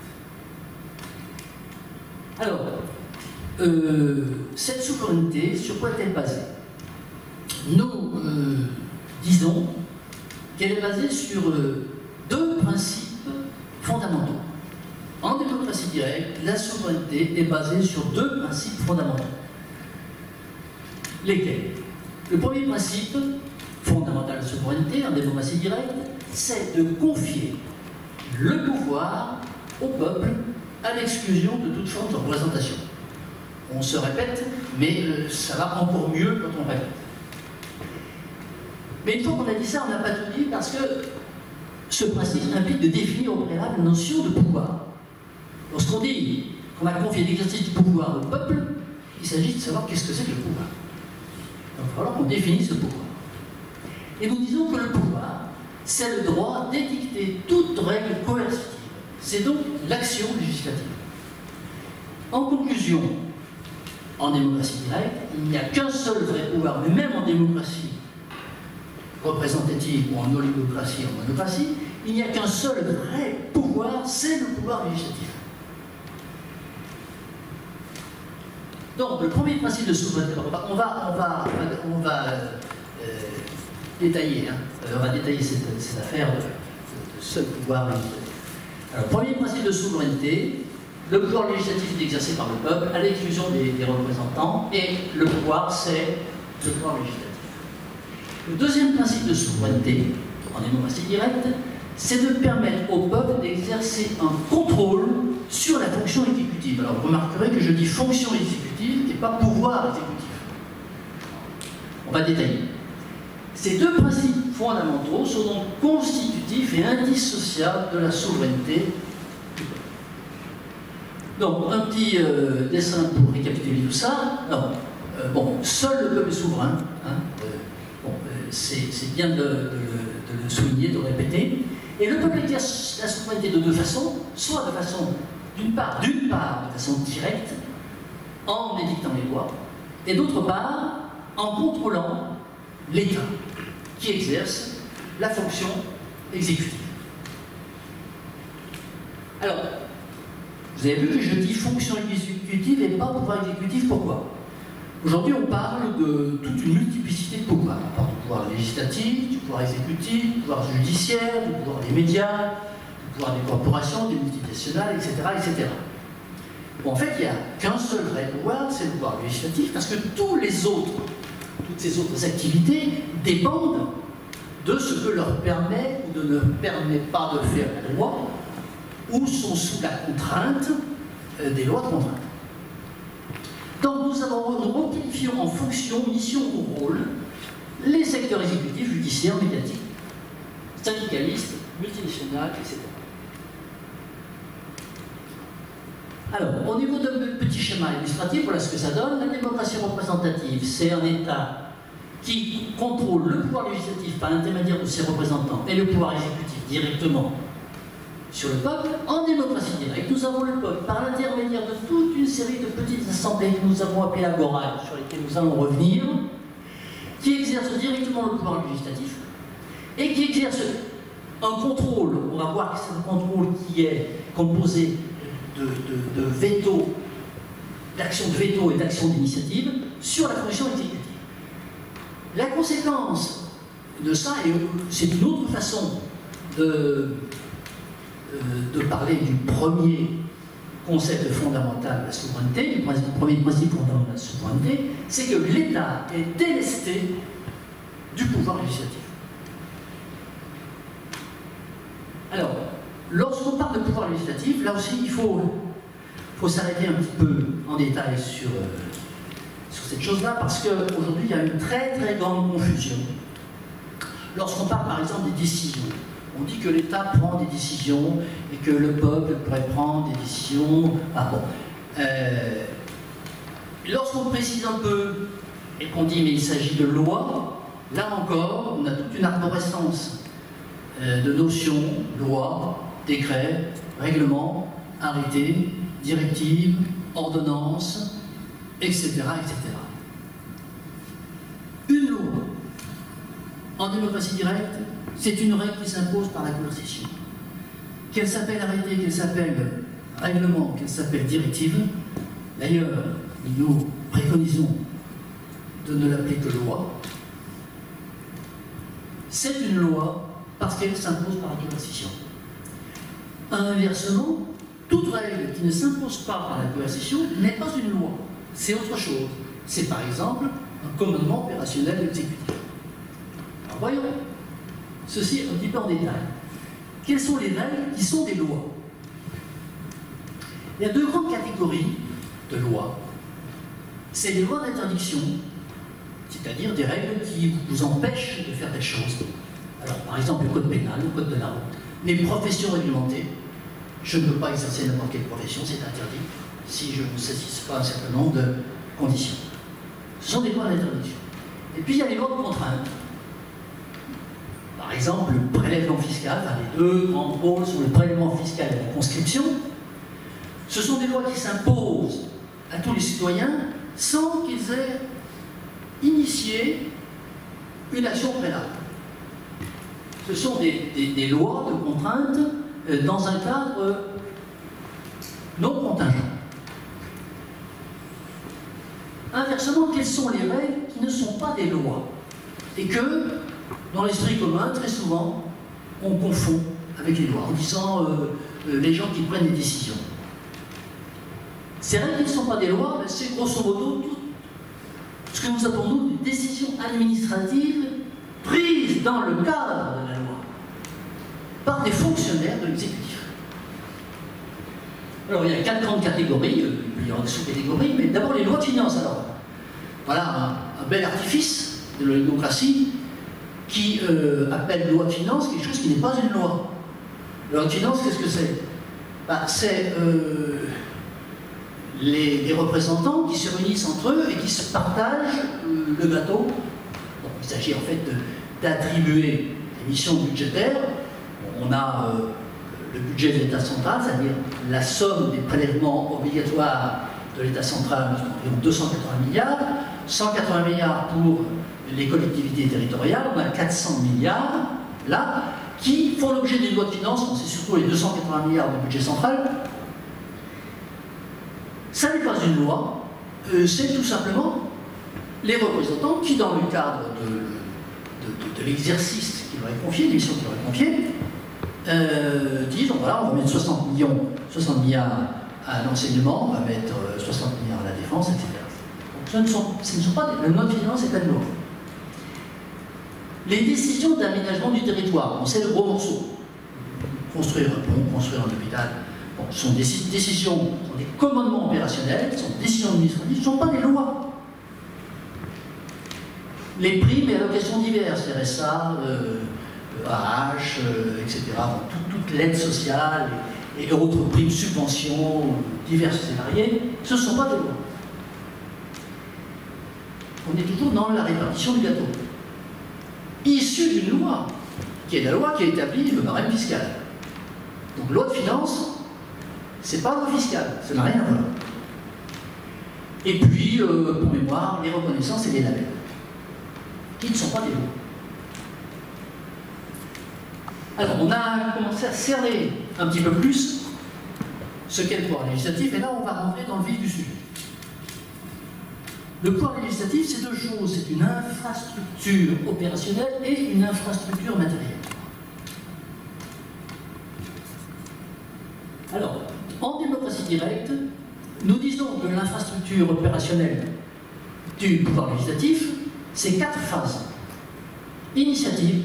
S1: Alors, Euh, cette souveraineté, sur quoi est-elle basée? Nous euh, disons qu'elle est basée sur euh, deux principes fondamentaux. En démocratie directe, la souveraineté est basée sur deux principes fondamentaux. Lesquels? Le premier principe fondamental de souveraineté en démocratie directe, c'est de confier le pouvoir au peuple à l'exclusion de toute forme de représentation. On se répète, mais euh, ça va encore mieux quand on répète. Mais une fois qu'on a dit ça, on n'a pas tout dit parce que ce principe implique de définir au préalable la notion de pouvoir. Lorsqu'on dit qu'on va confier l'exercice du pouvoir au peuple, il s'agit de savoir qu'est-ce que c'est que le pouvoir. Donc il va falloir qu'on définisse ce pouvoir. Et nous disons que le pouvoir, c'est le droit d'édicter toute règle coercitive. C'est donc l'action législative. En conclusion, en démocratie directe, il n'y a qu'un seul vrai pouvoir, mais même en démocratie représentative ou en oligocratie, en monocratie, il n'y a qu'un seul vrai pouvoir, c'est le pouvoir législatif. Donc, le premier principe de souveraineté, on va, on va, on va, on va euh, détailler, hein. Euh, on va détailler cette, cette affaire de, de, de seul pouvoir législatif. Alors, premier principe de souveraineté, le pouvoir législatif est exercé par le peuple à l'exclusion des, des représentants, et le pouvoir, c'est le pouvoir législatif. Le deuxième principe de souveraineté, en démocratie directe, c'est de permettre au peuple d'exercer un contrôle sur la fonction exécutive. Alors vous remarquerez que je dis fonction exécutive et pas pouvoir exécutif. On va détailler. Ces deux principes fondamentaux sont donc constitutifs et indissociables de la souveraineté du peuple. Donc un petit euh, dessin pour récapituler tout ça. Alors, euh, bon, seul le peuple est souverain. Hein, euh, bon, euh, c'est bien de, de, de, de le souligner, de le répéter. Et le peuple exerce la souveraineté de deux façons, soit de façon, d'une part, d'une part, de façon directe, en édictant les lois, et d'autre part, en contrôlant l'État, qui exerce la fonction exécutive. Alors, vous avez vu que je dis fonction exécutive et pas pouvoir exécutif, pourquoi? Aujourd'hui, on parle de toute une multiplicité de pouvoirs. On parle du pouvoir législatif, du pouvoir exécutif, du pouvoir judiciaire, du pouvoir des médias, du pouvoir des corporations, des multinationales, et cetera, et cetera. Bon, en fait, il n'y a qu'un seul vrai pouvoir, c'est le pouvoir législatif, parce que tous les autres, toutes ces autres activités dépendent de ce que leur permet ou ne leur permet pas de faire la loi, ou sont sous la contrainte des lois de contrainte. Donc nous, avons, nous requalifions en fonction, mission ou rôle les secteurs exécutifs, judiciaires, médiatiques, syndicalistes, multinationales, et cetera. Alors, au niveau d'un petit schéma illustratif, voilà ce que ça donne. La démocratie représentative, c'est un État qui contrôle le pouvoir législatif par l'intermédiaire de ses représentants et le pouvoir exécutif directement sur le peuple. En démocratie directe, nous avons le peuple par l'intermédiaire de toute une série de petites assemblées que nous avons appelées agora, sur lesquelles nous allons revenir, qui exercent directement le pouvoir législatif et qui exercent un contrôle. On va voir que c'est un contrôle qui est composé de, de, de veto, d'action de veto et d'action d'initiative sur la fonction exécutive. La conséquence de ça, et c'est une autre façon de de parler du premier concept fondamental de la souveraineté, du premier principe fondamental de la souveraineté, c'est que l'État est délesté du pouvoir législatif. Alors, lorsqu'on parle de pouvoir législatif, là aussi, il faut, faut s'arrêter un petit peu en détail sur, euh, sur cette chose-là, parce qu'aujourd'hui, il y a une très très grande confusion. Lorsqu'on parle, par exemple, des décisions, on dit que l'État prend des décisions et que le peuple pourrait prendre des décisions. Ah bon. Euh, Lorsqu'on précise un peu et qu'on dit mais il s'agit de loi, là encore, on a toute une arborescence euh, de notions, loi, décret, règlement, arrêté, directive, ordonnance, et cetera, et cetera. Une loi en démocratie directe, c'est une règle qui s'impose par la coercition. Qu'elle s'appelle arrêté, qu'elle s'appelle règlement, qu'elle s'appelle directive, d'ailleurs, nous préconisons de ne l'appeler que loi, c'est une loi parce qu'elle s'impose par la coercition. Inversement, toute règle qui ne s'impose pas par la coercition n'est pas une loi, c'est autre chose. C'est par exemple un commandement opérationnel exécutif. Alors voyons ceci un petit peu en détail. Quelles sont les règles qui sont des lois? Il y a deux grandes catégories de lois. C'est les lois d'interdiction, c'est-à-dire des règles qui vous empêchent de faire des choses. Alors, par exemple, le code pénal, le code de la route, les professions réglementées. Je ne peux pas exercer n'importe quelle profession, c'est interdit, si je ne satisfais pas un certain nombre de conditions. Ce sont des lois d'interdiction. Et puis, il y a les lois de contrainte. Par exemple, le prélèvement fiscal, enfin, les deux grands pôles sont le prélèvement fiscal et la conscription. Ce sont des lois qui s'imposent à tous les citoyens sans qu'ils aient initié une action préalable. Ce sont des, des, des lois de contrainte euh, dans un cadre non contingent. Inversement, quelles sont les règles qui ne sont pas des lois et que dans l'esprit commun, très souvent, on confond avec les lois, en disant euh, euh, les gens qui prennent des décisions. Ces règles ne sont pas des lois, mais c'est grosso modo tout ce que nous appelons nous des décisions administratives prises dans le cadre de la loi par des fonctionnaires de l'exécutif. Alors il y a quatre grandes catégories, euh, il peut y avoir des sous-catégories, mais d'abord les lois de finances. Alors, voilà un, un bel artifice de la démocratie qui euh, appelle loi de finances quelque chose qui n'est pas une loi. La loi de finances, qu'est-ce que c'est? Ben, c'est euh, les, les représentants qui se réunissent entre eux et qui se partagent euh, le gâteau. Donc, il s'agit en fait d'attribuer les missions budgétaires. On a euh, le budget de l'État central, c'est-à-dire la somme des prélèvements obligatoires de l'État central, environ deux cent quatre-vingts milliards, cent quatre-vingts milliards pour les collectivités territoriales, on a quatre cents milliards, là, qui font l'objet d'une loi de finances, bon, c'est surtout les deux cent quatre-vingts milliards du budget central. Ça n'est pas une loi, euh, c'est tout simplement les représentants qui, dans le cadre de, de, de, de l'exercice qui leur est confié, des missions qui leur est confiée, euh, disent, voilà, on va mettre soixante millions, soixante milliards à l'enseignement, on va mettre soixante milliards à la défense, et cetera. Donc, ce ne sont, ce ne sont pas des, la loi de finances n'est pas une loi. Les décisions d'aménagement du territoire, bon, c'est le gros morceau. Construire un pont, construire un hôpital, bon, ce sont des décisions, sont des commandements opérationnels, ce sont des décisions administratives, ce ne sont pas des lois. Les primes et allocations diverses, R S A, euh, A H, euh, et cetera, bon, tout, toute l'aide sociale et, et autres primes, subventions, diverses et variées, ce ne sont pas des lois. On est toujours dans la répartition du gâteau. Issue d'une loi, qui est la loi qui a établi le barème fiscal. Donc loi de finances, c'est pas loi fiscale, ça n'a rien à voir. Et puis, euh, pour mémoire, les reconnaissances et les labels, qui ne sont pas des lois. Alors, on a commencé à cerner un petit peu plus ce qu'est le pouvoir législatif, et là, on va rentrer dans le vif du sujet. Le pouvoir législatif, c'est deux choses. C'est une infrastructure opérationnelle et une infrastructure matérielle. Alors, en démocratie directe, nous disons que l'infrastructure opérationnelle du pouvoir législatif, c'est quatre phases. Initiative,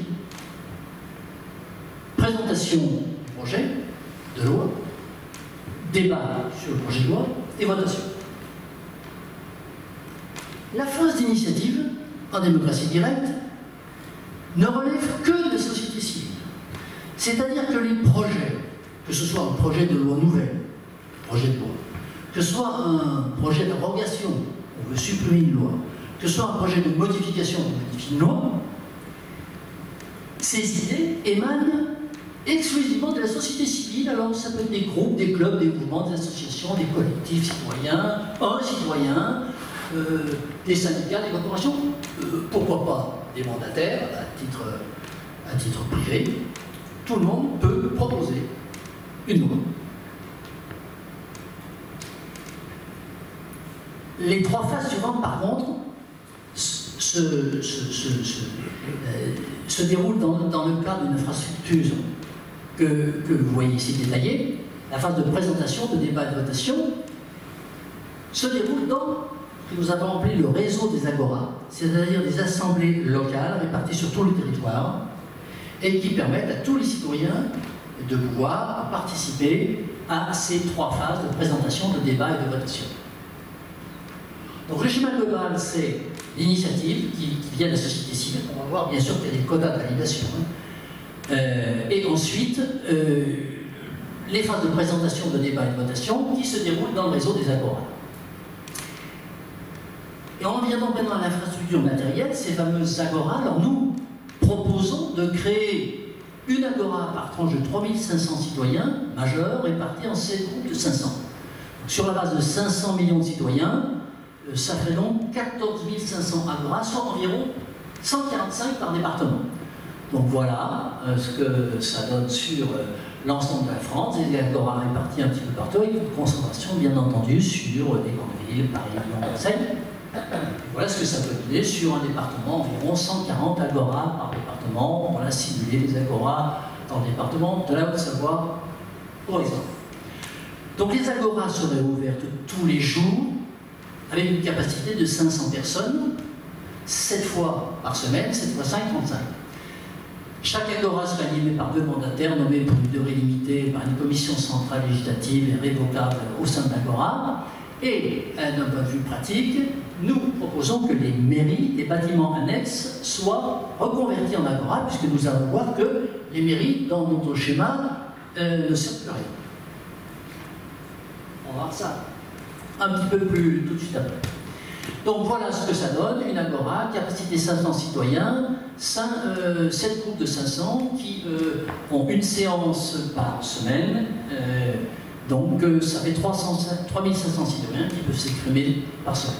S1: présentation du projet de loi, débat sur le projet de loi et votation. La phase d'initiative, en démocratie directe, ne relève que de la société civile. C'est-à-dire que les projets, que ce soit un projet de loi nouvelle, projet de loi, que ce soit un projet d'abrogation, on veut supprimer une loi, que ce soit un projet de modification, on modifie une loi, ces idées émanent exclusivement de la société civile. Alors ça peut être des groupes, des clubs, des mouvements, des associations, des collectifs citoyens, un citoyen, Euh, des syndicats, des corporations, euh, pourquoi pas des mandataires à titre, à titre privé. Tout le monde peut proposer une loi. Les trois phases suivantes, par contre, se, se, se, se, euh, se déroulent dans, dans le cadre d'une infrastructure que, que vous voyez ici détaillée. La phase de présentation, de débat et de votation se déroule dans que nous avons appelé le réseau des agoras, c'est-à-dire des assemblées locales réparties sur tout le territoire et qui permettent à tous les citoyens de pouvoir participer à ces trois phases de présentation, de débat et de votation. Donc le schéma global, c'est l'initiative qui, qui vient de la société civile. On va voir bien sûr qu'il y a des quotas de validation. Hein. Euh, et ensuite, euh, les phases de présentation, de débat et de votation qui se déroulent dans le réseau des agoras. Et on vient donc maintenant à l'infrastructure matérielle, ces fameuses agoras. Alors nous proposons de créer une agora par tranche de trois mille cinq cents citoyens majeurs répartis en sept groupes de cinq cents. Donc, sur la base de cinq cents millions de citoyens, euh, ça fait donc quatorze mille cinq cents agoras, soit environ cent quarante-cinq par département. Donc voilà euh, ce que ça donne sur euh, l'ensemble de la France, des agoras répartis un petit peu partout, avec une concentration bien entendu sur euh, des grandes villes, Paris, Lyon, Marseille. Voilà ce que ça peut donner sur un département, environ cent quarante agoras par département. On a simulé les agoras dans le département de la Haute-Savoie, par exemple. Donc les agoras seraient ouvertes tous les jours, avec une capacité de cinq cents personnes, sept fois par semaine, sept fois cinq, trente-cinq. Chaque agora sera animée par deux mandataires nommés pour une durée limitée par une commission centrale législative et révocable au sein de l'agora. Et d'un point de vue pratique, nous proposons que les mairies, les bâtiments annexes, soient reconvertis en agora, puisque nous allons voir que les mairies, dans notre schéma, euh, ne servent plus à rien. On va voir ça un petit peu plus tout de suite après. Donc voilà ce que ça donne, une agora, capacité cinq cents citoyens, cinq, euh, sept groupes de cinq cents qui euh, ont une séance par semaine. Euh, donc euh, ça fait trois mille cinq cents citoyens qui peuvent s'exprimer par semaine.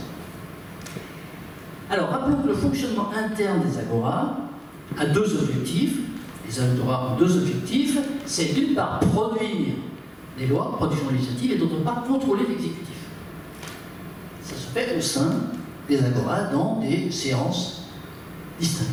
S1: Alors rappelons que le fonctionnement interne des agoras a deux objectifs. Les agoras ont deux objectifs. C'est d'une part produire des lois, production législative, et d'autre part contrôler l'exécutif. Ça se fait au sein des agoras dans des séances distinctes.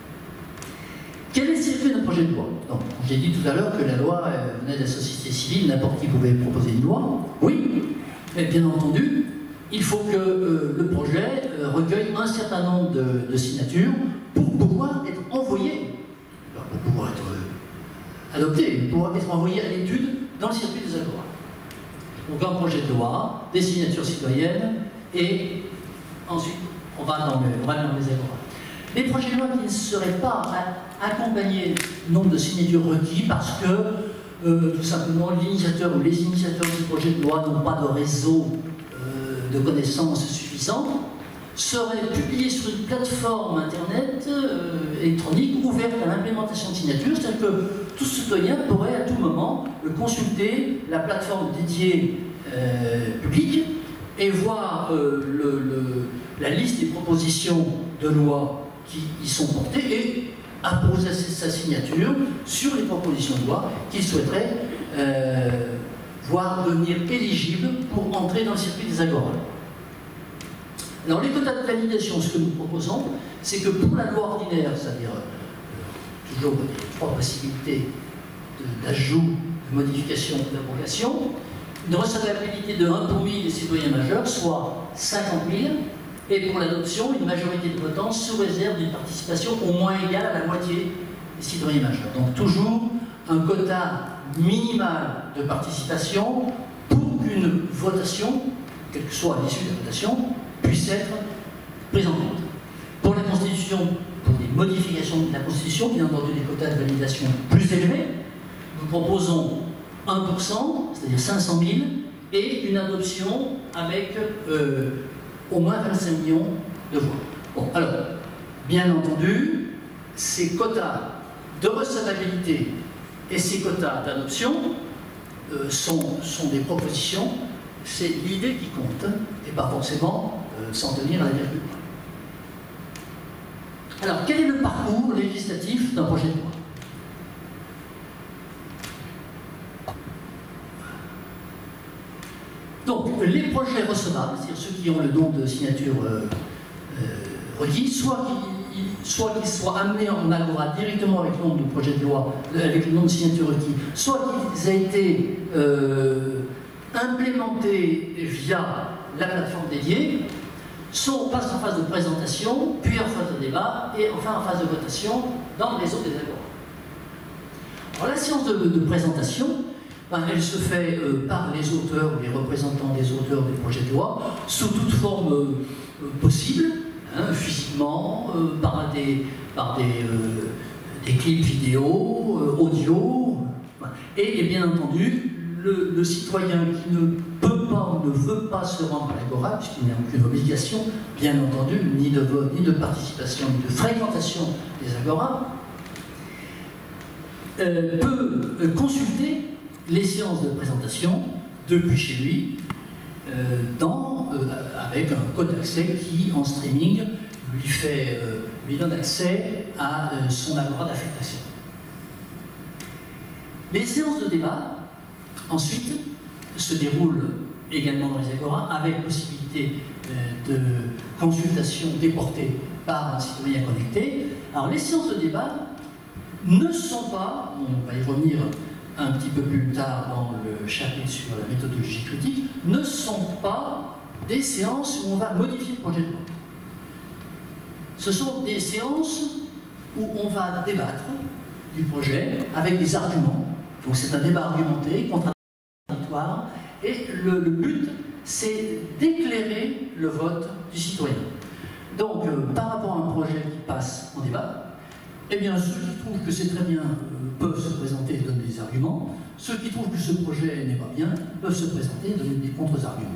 S1: Quel est le circuit d'un projet de loi? J'ai dit tout à l'heure que la loi euh, venait de la société civile, n'importe qui pouvait proposer une loi. Oui, mais bien entendu, il faut que euh, le projet euh, recueille un certain nombre de, de signatures pour pouvoir être envoyé, alors pour pouvoir être euh, adopté, pour pouvoir être envoyé à l'étude dans le circuit des agoras. Donc un projet de loi, des signatures citoyennes, et ensuite on va dans, le, on va dans les agoras. Les projets de loi qui ne seraient pas accompagnés du nombre de signatures requis parce que euh, tout simplement l'initiateur ou les initiateurs du projet de loi n'ont pas de réseau euh, de connaissances suffisant, seraient publiés sur une plateforme internet euh, électronique ouverte à l'implémentation de signatures, c'est-à-dire que tout citoyen pourrait à tout moment consulter la plateforme dédiée euh, publique et voir euh, le, le, la liste des propositions de loi qui y sont portées et apposer sa signature sur les propositions de loi qu'il souhaiterait euh, voir devenir éligibles pour entrer dans le circuit des agoras. Alors les quotas de validation, ce que nous proposons, c'est que pour la loi ordinaire, c'est-à-dire euh, toujours les trois possibilités d'ajout, de, de modification ou d'abrogation, une recevabilité de un pour mille des citoyens majeurs, soit cinquante mille, et pour l'adoption, une majorité de votants sous réserve d'une participation au moins égale à la moitié des citoyens majeurs. Donc toujours un quota minimal de participation pour qu'une votation, quelle que soit l'issue de la votation, puisse être prise en compte. Pour la Constitution, pour des modifications de la Constitution, bien entendu des quotas de validation plus élevés, nous proposons un pour cent, c'est-à-dire cinq cent mille, et une adoption avec euh, au moins vingt-cinq millions de voix. Bon, alors, bien entendu, ces quotas de recevabilité et ces quotas d'adoption euh, sont, sont des propositions, c'est l'idée qui compte, et pas forcément euh, s'en tenir à la virgule. Alors, quel est le parcours législatif d'un projet de loi? Donc, les projets recevables, c'est-à-dire ceux qui ont le nombre de signatures euh, euh, requis, soit qu'ils soit qu'ils soient amenés en agora directement avec le nombre de projets de loi, avec le nombre de signatures requis, soit qu'ils aient été euh, implémentés via la plateforme dédiée, sont, passent en phase de présentation, puis en phase de débat, et enfin en phase de votation dans le réseau des agoras. Alors la séance de, de présentation, ben, elle se fait euh, par les auteurs ou les représentants des auteurs des projets de loi, sous toute forme euh, possible, hein, physiquement, euh, par des, par des, euh, des clips vidéo, euh, audio, et, et bien entendu, le, le citoyen qui ne peut pas ou ne veut pas se rendre à l'agora, puisqu'il n'y a aucune obligation, bien entendu, ni de vote, ni de participation, ni de fréquentation des agoras, euh, peut euh, consulter les séances de présentation depuis chez lui, euh, dans, euh, avec un code d'accès qui, en streaming, lui, fait, euh, lui donne accès à euh, son agora d'affectation. Les séances de débat, ensuite, se déroulent également dans les agoras, avec possibilité euh, de consultation déportée par un citoyen connecté. Alors les séances de débat ne sont pas, on va y revenir un petit peu plus tard dans le chapitre sur la méthodologie critique, ne sont pas des séances où on va modifier le projet de loi. Ce sont des séances où on va débattre du projet avec des arguments. Donc c'est un débat argumenté, contradictoire, et le, le but, c'est d'éclairer le vote du citoyen. Donc, euh, par rapport à un projet qui passe en débat, eh bien, ceux qui trouvent que c'est très bien euh, peuvent se présenter et donner des arguments. Ceux qui trouvent que ce projet n'est pas bien peuvent se présenter et donner des contre-arguments.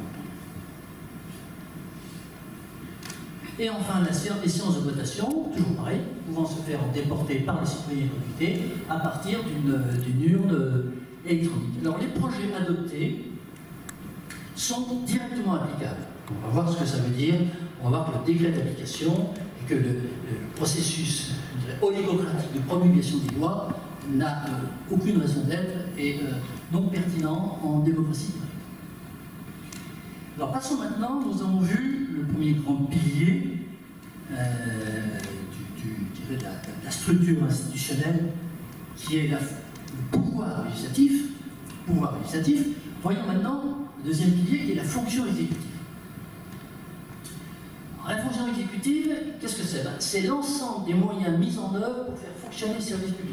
S1: Et enfin, la séance, les séances de votation, toujours pareil, pouvant se faire déporter par les citoyens connectés à partir d'une urne électronique. Alors, les projets adoptés sont directement applicables. On va voir ce que ça veut dire. On va voir que le décret d'application et que le, le processus oligocratique de promulgation des lois n'a euh, aucune raison d'être et euh, non pertinent en démocratie directe. Alors passons maintenant, nous avons vu le premier grand pilier euh, du, du, je dirais de, la, de la structure institutionnelle qui est la, le pouvoir législatif. Pouvoir législatif. Voyons maintenant le deuxième pilier qui est la fonction exécutive. Alors, la fonction exécutive, qu'est-ce que c'est? Ben, c'est l'ensemble des moyens mis en œuvre pour faire fonctionner le service public.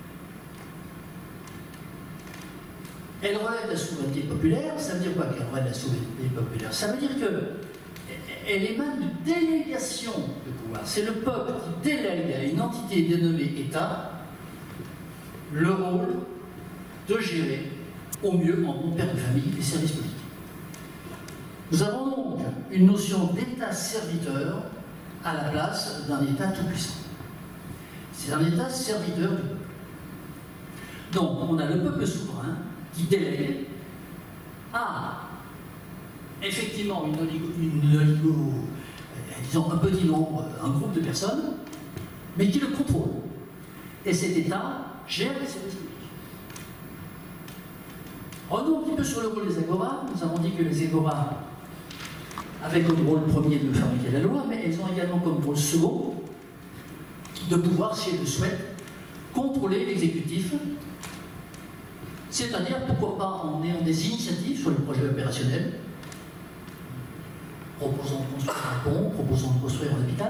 S1: Elle relève de la souveraineté populaire. Ça veut dire quoi qu'elle relève de la souveraineté populaire? Ça veut dire qu'elle émane de délégation de pouvoir. C'est le peuple qui délègue à une entité dénommée État le rôle de gérer au mieux, en bon père de famille, les services politiques. Nous avons donc une notion d'État serviteur à la place d'un État tout-puissant. C'est un État serviteur du peuple. Donc, on a le peuple souverain qui délègue à, effectivement, une oligo, une oligo euh, disons un petit nombre, un groupe de personnes, mais qui le contrôle. Et cet État gère les services publics. Revenons un petit peu sur le rôle des agoras. Nous avons dit que les agoras avaient comme rôle premier de fabriquer la loi, mais elles ont également comme rôle second de pouvoir, si elles le souhaitent, contrôler l'exécutif, c'est-à-dire, pourquoi pas, en ayant des initiatives sur le projet opérationnel, proposant de construire un pont, proposant de construire un hôpital,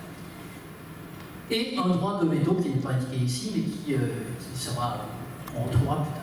S1: et un droit de veto qui n'est pas indiqué ici, mais qui, euh, qui sera, on retrouvera plus tard.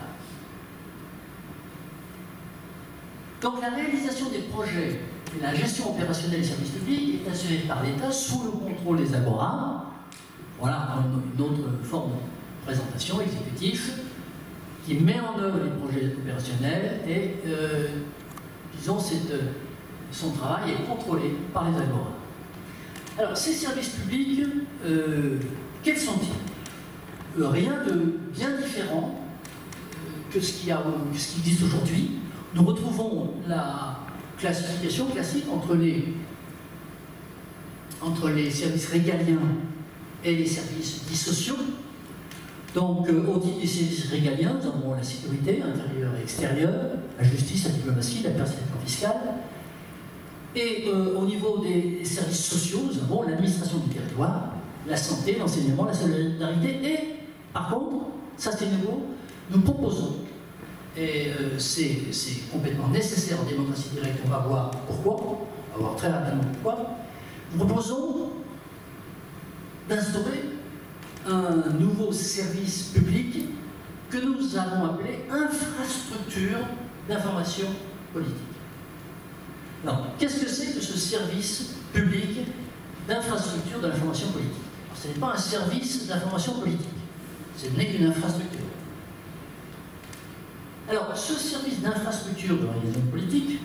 S1: Donc la réalisation des projets et la gestion opérationnelle des services publics est assurée par l'État sous le contrôle des agoras. Voilà une autre forme de présentation exécutive qui met en œuvre les projets opérationnels et, euh, disons, cette, son travail est contrôlé par les agoras. Alors, ces services publics, euh, quels sont-ils? Rien de bien différent que ce qui, a, ce qui existe aujourd'hui. Nous retrouvons la classification classique entre les, entre les services régaliens et les services dits sociaux. Donc, euh, au titre des services régaliens, nous avons la sécurité intérieure et extérieure, la justice, la diplomatie, la persécution fiscale. Et euh, au niveau des services sociaux, nous avons l'administration du territoire, la santé, l'enseignement, la solidarité. Et, par contre, ça c'est nouveau, nous proposons, et euh, c'est complètement nécessaire en démocratie directe, on va voir pourquoi, on va voir très rapidement pourquoi, nous proposons d'instaurer un nouveau service public que nous avons appelé infrastructure d'information politique. Alors, qu'est-ce que c'est que ce service public d'infrastructure de l'information politique? Ce n'est pas un service d'information politique, ce n'est qu'une infrastructure. Alors, ce service d'infrastructure de réalisation politique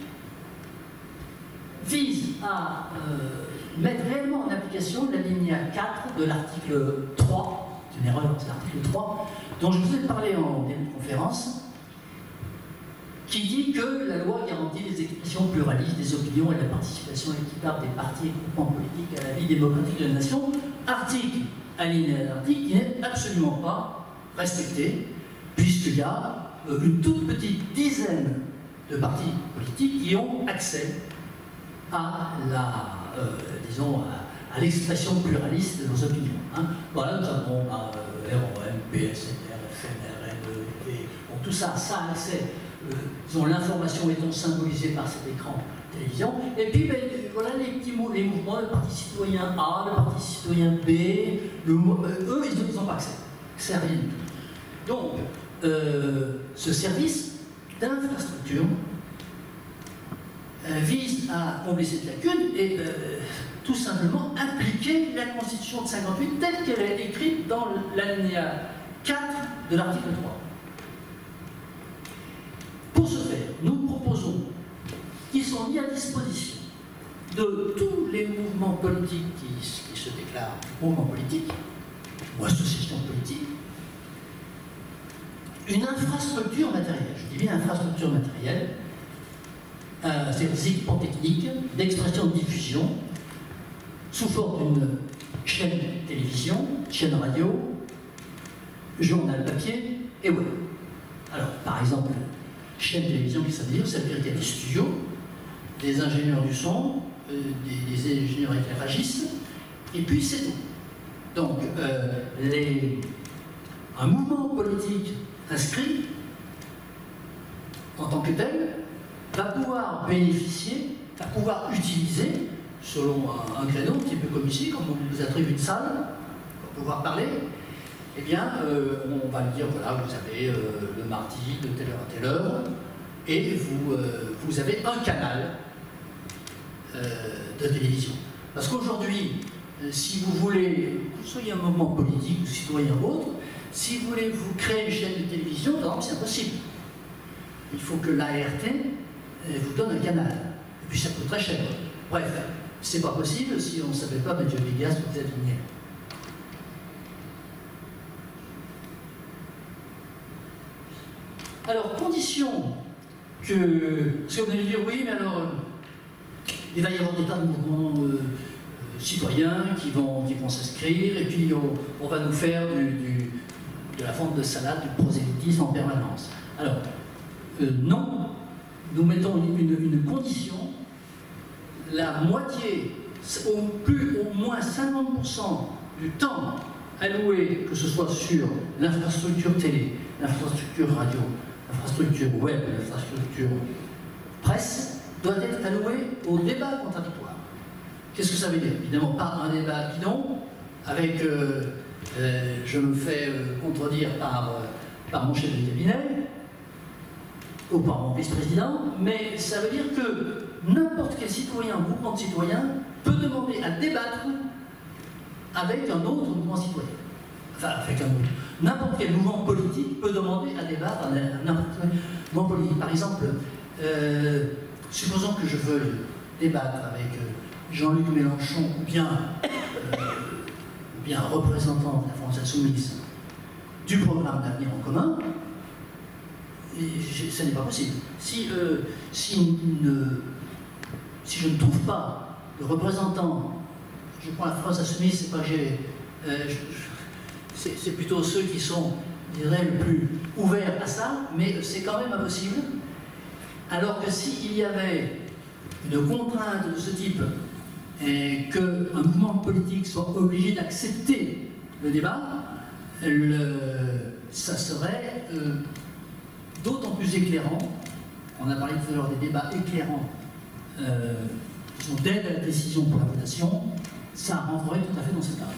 S1: vise à euh, mettre réellement en application l'alinéa quatre de l'article trois, c'est une erreur, c'est l'article trois, dont je vous ai parlé en début de conférence, qui dit que la loi garantit les expressions pluralistes des opinions et la participation équitable des partis et groupements politiques à la vie démocratique de la nation, article alinéa d'article qui n'est absolument pas respecté, puisqu'il y a euh, une toute petite dizaine de partis politiques qui ont accès à la, euh, disons, à, à l'expression pluraliste de nos opinions. Hein. Voilà, nous avons bah, euh, R O M, P S N R, F N R, N E, P, bon, tout ça, ça a accès, euh, disons, l'information étant symbolisée par cet écran télévision. Et puis, ben, voilà les petits mots, les mouvements, le Parti citoyen A, le Parti citoyen B, le, euh, eux, ils n'ont pas accès. C'est rien du tout. Donc, euh, ce service d'infrastructure euh, vise à combler cette lacune et euh, tout simplement appliquer la Constitution de cinquante-huit telle qu'elle est écrite dans l'alinéa quatre de l'article trois. Pour ce faire, nous proposons qu'ils sont mis à disposition de tous les mouvements politiques qui, qui se déclarent mouvements politiques ou associations politiques, une infrastructure matérielle, je dis bien infrastructure matérielle, euh, c'est-à-dire équipements techniques d'expression de diffusion sous forme d'une chaîne télévision, chaîne radio, journal papier et web. Alors, par exemple, chaîne télévision, qu'est-ce que ça veut dire? Ça veut dire qu'il y a des studios, des ingénieurs du son, euh, des, des ingénieurs éclairagistes, et puis c'est tout. Donc, euh, les, un mouvement politique inscrit en tant que tel va pouvoir bénéficier, va pouvoir utiliser, selon un, un créneau, un petit peu comme ici, comme on nous attribue une salle, pour pouvoir parler, eh bien, euh, on va lui dire, voilà, vous avez euh, le mardi de telle heure à telle heure, et vous, euh, vous avez un canal euh, de télévision. Parce qu'aujourd'hui, euh, si vous voulez, que vous soyez un mouvement politique ou citoyen ou autre, si vous voulez vous créer une chaîne de télévision, par exemple, c'est impossible. Il faut que l'A R T euh, vous donne un canal. Et puis ça coûte très cher. Bref, c'est pas possible si on ne s'appelle pas Mathieu Bigas ou peut-être une. Alors, condition que. Parce que vous allez dire, oui, mais alors, euh, il va y avoir des tas de mouvements euh, euh, citoyens qui vont, qui vont s'inscrire, et puis on, on va nous faire du, du, de la vente de salade, du prosélytisme en permanence. Alors, euh, non, nous mettons une, une, une condition, la moitié, au, plus, au moins cinquante pour cent du temps alloué, que ce soit sur l'infrastructure télé, l'infrastructure radio, l'infrastructure web, l'infrastructure presse, doit être alloué au débat contradictoire. Qu'est-ce que ça veut dire? Évidemment, pas un débat bidon, avec euh, euh, je me fais euh, contredire par, euh, par mon chef de cabinet, ou par mon vice-président, mais ça veut dire que n'importe quel citoyen, mouvement de citoyens, peut demander à débattre avec un autre mouvement citoyen. Enfin, avec un autre. N'importe quel mouvement politique peut demander à débattre avec n'importe quel mouvement politique. Par exemple, euh, supposons que je veuille débattre avec Jean-Luc Mélenchon ou bien, euh, ou bien un représentant de la France Insoumise du programme d'avenir en commun, et ça n'est pas possible. Si, euh, si, ne, si je ne trouve pas de représentant, je prends la France Insoumise, c'est pas que j'ai. Euh, c'est plutôt ceux qui sont, je dirais, le plus ouverts à ça, mais c'est quand même impossible. Alors que s'il y avait une contrainte de ce type, et qu'un mouvement politique soit obligé d'accepter le débat, le, ça serait euh, d'autant plus éclairant. On a parlé tout à l'heure des débats éclairants euh, qui sont d'aide à la décision pour la votation, ça rentrerait tout à fait dans ce cadre.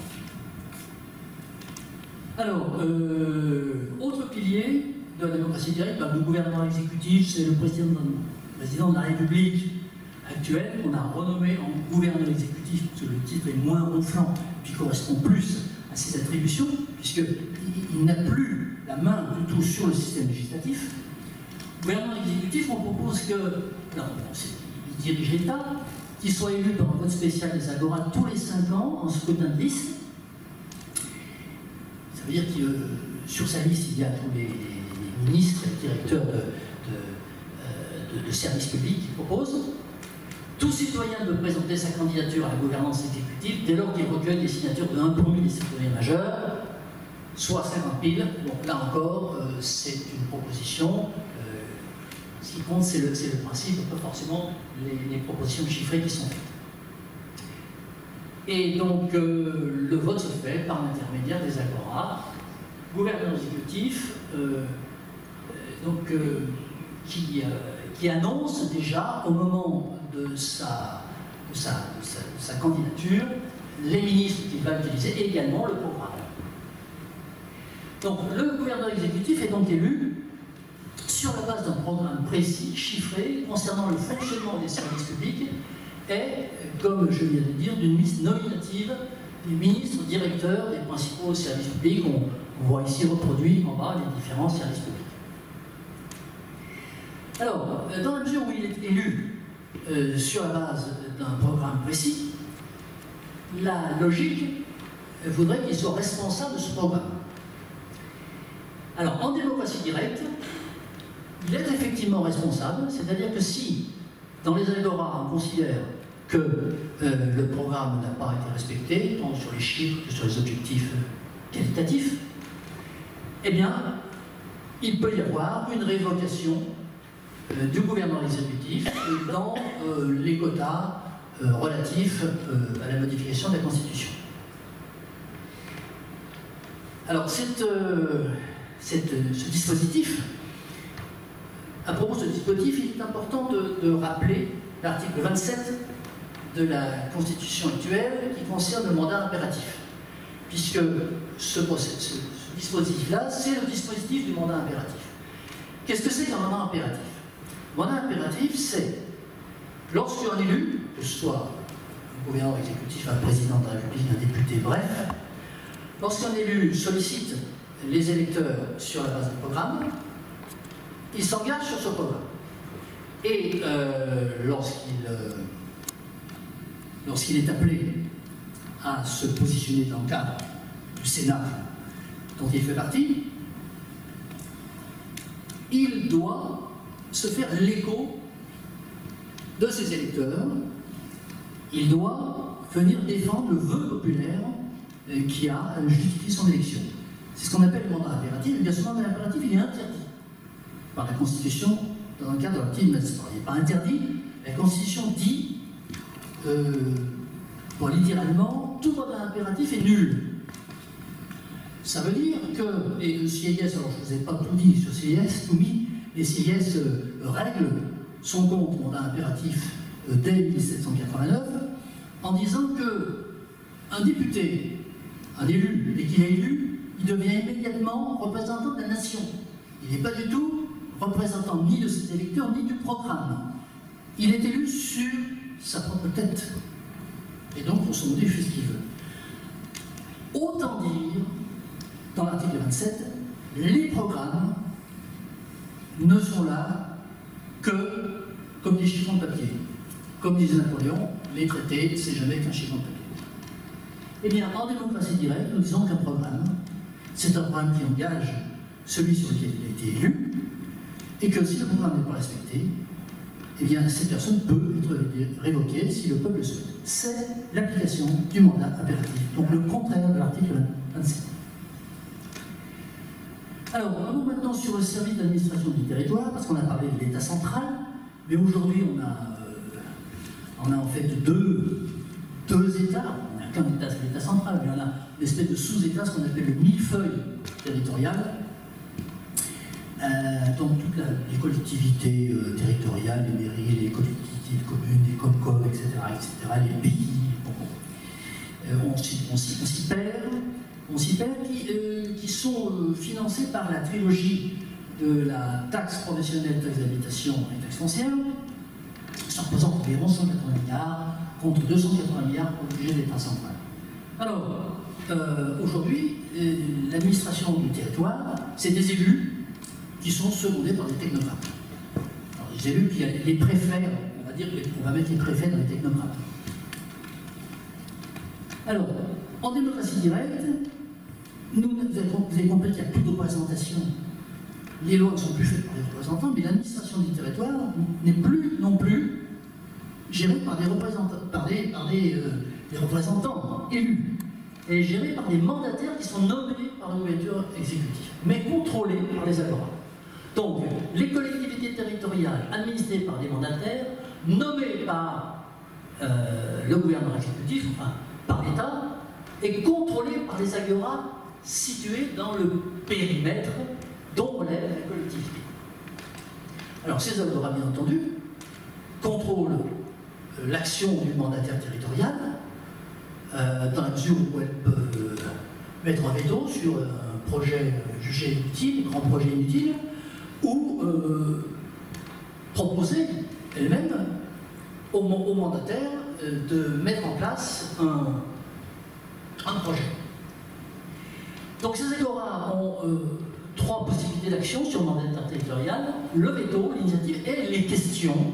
S1: Alors, euh, autre pilier de la démocratie directe, ben, le gouvernement exécutif, c'est le président de, le président de la République actuelle, qu'on a renommé en gouverneur exécutif, parce que le titre est moins ronflant, puis correspond plus à ses attributions, puisqu'il il, n'a plus la main du tout sur le système législatif. Gouvernement exécutif, on propose que, alors, il dirige l'État, qu'il soit élu par un vote spécial des Agora tous les cinq ans en scrutin de liste. Ça veut dire que euh, sur sa liste, il y a tous les, les ministres et les directeurs de, de, euh, de, de services publics qu'il propose. Tout citoyen peut présenter sa candidature à la gouvernance exécutive dès lors qu'il recueille des signatures de un pour mille des citoyens majeurs, soit cinquante mille. Donc là encore, euh, c'est une proposition euh, Ce qui compte, c'est le, le principe, pas forcément les, les propositions chiffrées qui sont faites. Et donc, euh, le vote se fait par l'intermédiaire des agora, gouverneur exécutif, euh, donc, euh, qui, euh, qui annonce déjà au moment de sa, de sa, de sa, de sa candidature les ministres qu'il va utiliser et également le programme. Donc, le gouverneur exécutif est donc élu sur la base d'un programme précis, chiffré, concernant le fonctionnement des services publics et, comme je viens de dire, d'une liste nominative des ministres directeurs des principaux services publics. On, on voit ici reproduit en bas les différents services publics. Alors, dans la mesure où il est élu euh, sur la base d'un programme précis, la logique voudrait qu'il soit responsable de ce programme. Alors, en démocratie directe, il est effectivement responsable, c'est-à-dire que si, dans les agora, on considère que euh, le programme n'a pas été respecté, tant sur les chiffres que sur les objectifs qualitatifs, eh bien, il peut y avoir une révocation euh, du gouvernement exécutif dans euh, les quotas euh, relatifs euh, à la modification de la Constitution. Alors, cette, euh, cette, ce dispositif, à propos de ce dispositif, il est important de, de rappeler l'article vingt-sept de la Constitution actuelle qui concerne le mandat impératif, puisque ce, ce, ce dispositif-là, c'est le dispositif du mandat impératif. Qu'est-ce que c'est qu'un mandat impératif? Le mandat impératif, c'est lorsqu'un élu, que ce soit un gouverneur exécutif, un président de la République, un député, bref, lorsqu'un élu sollicite les électeurs sur la base du programme, il s'engage sur ce programme. Et euh, lorsqu'il euh, lorsqu'il est appelé à se positionner dans le cadre du Sénat dont il fait partie, il doit se faire l'écho de ses électeurs, il doit venir défendre le vœu populaire euh, qui a justifié son élection. C'est ce qu'on appelle le mandat impératif. Et bien ce mandat impératif, il est interdit par la Constitution dans le cadre de l'article neuf. Il n'est pas interdit. La Constitution dit, euh, bon, littéralement, tout mandat impératif est nul. Ça veut dire que, et le C I S, alors je ne vous ai pas tout dit sur C I S, tout mis, les C I S euh, règlent son compte mandat impératif euh, dès mille sept cent quatre-vingt-neuf en disant que un député, un élu, dès qu'il est élu, il devient immédiatement représentant de la nation. Il n'est pas du tout représentant ni de ses électeurs ni du programme. Il est élu sur sa propre tête. Et donc, pour son modo, il fait ce qu'il veut. Autant dire, dans l'article vingt-sept, les programmes ne sont là que comme des chiffons de papier. Comme disait Napoléon, les traités, c'est jamais qu'un chiffon de papier. Eh bien, en démocratie directe, nous disons qu'un programme, c'est un programme qui engage celui sur lequel il a été élu, et que si le programme n'est pas respecté, eh bien, cette personne peut être révoquée si le peuple le souhaite. C'est l'application du mandat impératif, donc le contraire de l'article vingt-sept. Alors, allons maintenant sur le service d'administration du territoire, parce qu'on a parlé de l'État central, mais aujourd'hui, on a, euh, on a en fait deux, deux États. On n'a qu'un État, c'est l'État central, mais on a une espèce de sous-État, ce qu'on appelle le millefeuille territorial. Euh, donc toutes la, les collectivités euh, territoriales, les mairies, les collectivités de communes, les COMCOM, et cetera, et cetera, les pays, bon, euh, on s'y perd, on s'y perd, qui, euh, qui sont euh, financés par la trilogie de la taxe professionnelle, taxe d'habitation et taxe foncière. Ça représente environ cent quatre-vingts milliards contre deux cent quatre-vingts milliards pour le budget de l'État central. Alors, euh, aujourd'hui, euh, l'administration du territoire, c'est des élus qui sont secondés par des technocrates. Alors, les élus, puis il y a les préfets, on va dire qu'on va mettre les préfets dans les technocrates. Alors, en démocratie directe, nous, vous avez compris qu'il n'y a plus de représentation. Les lois ne sont plus faites par les représentants, mais l'administration du territoire n'est plus non plus gérée par des représentants, par des, par des, euh, des représentants élus, et gérée par des mandataires qui sont nommés par le gouvernement exécutif, mais contrôlés par les agora. Donc, les collectivités territoriales territoriale administrée par des mandataires, nommés par euh, le gouvernement exécutif, enfin par l'État, et contrôlés par des agoras situés dans le périmètre dont relève la collectivité. Alors ces agoras, bien entendu, contrôlent euh, l'action du mandataire territorial, euh, dans la mesure où elle peut euh, mettre un veto sur un projet jugé inutile, un grand projet inutile, ou euh, proposer elle-même au, au mandataire euh, de mettre en place un, un projet. Donc ces agoras ont euh, trois possibilités d'action sur le mandataire territorial: le veto, l'initiative et les questions.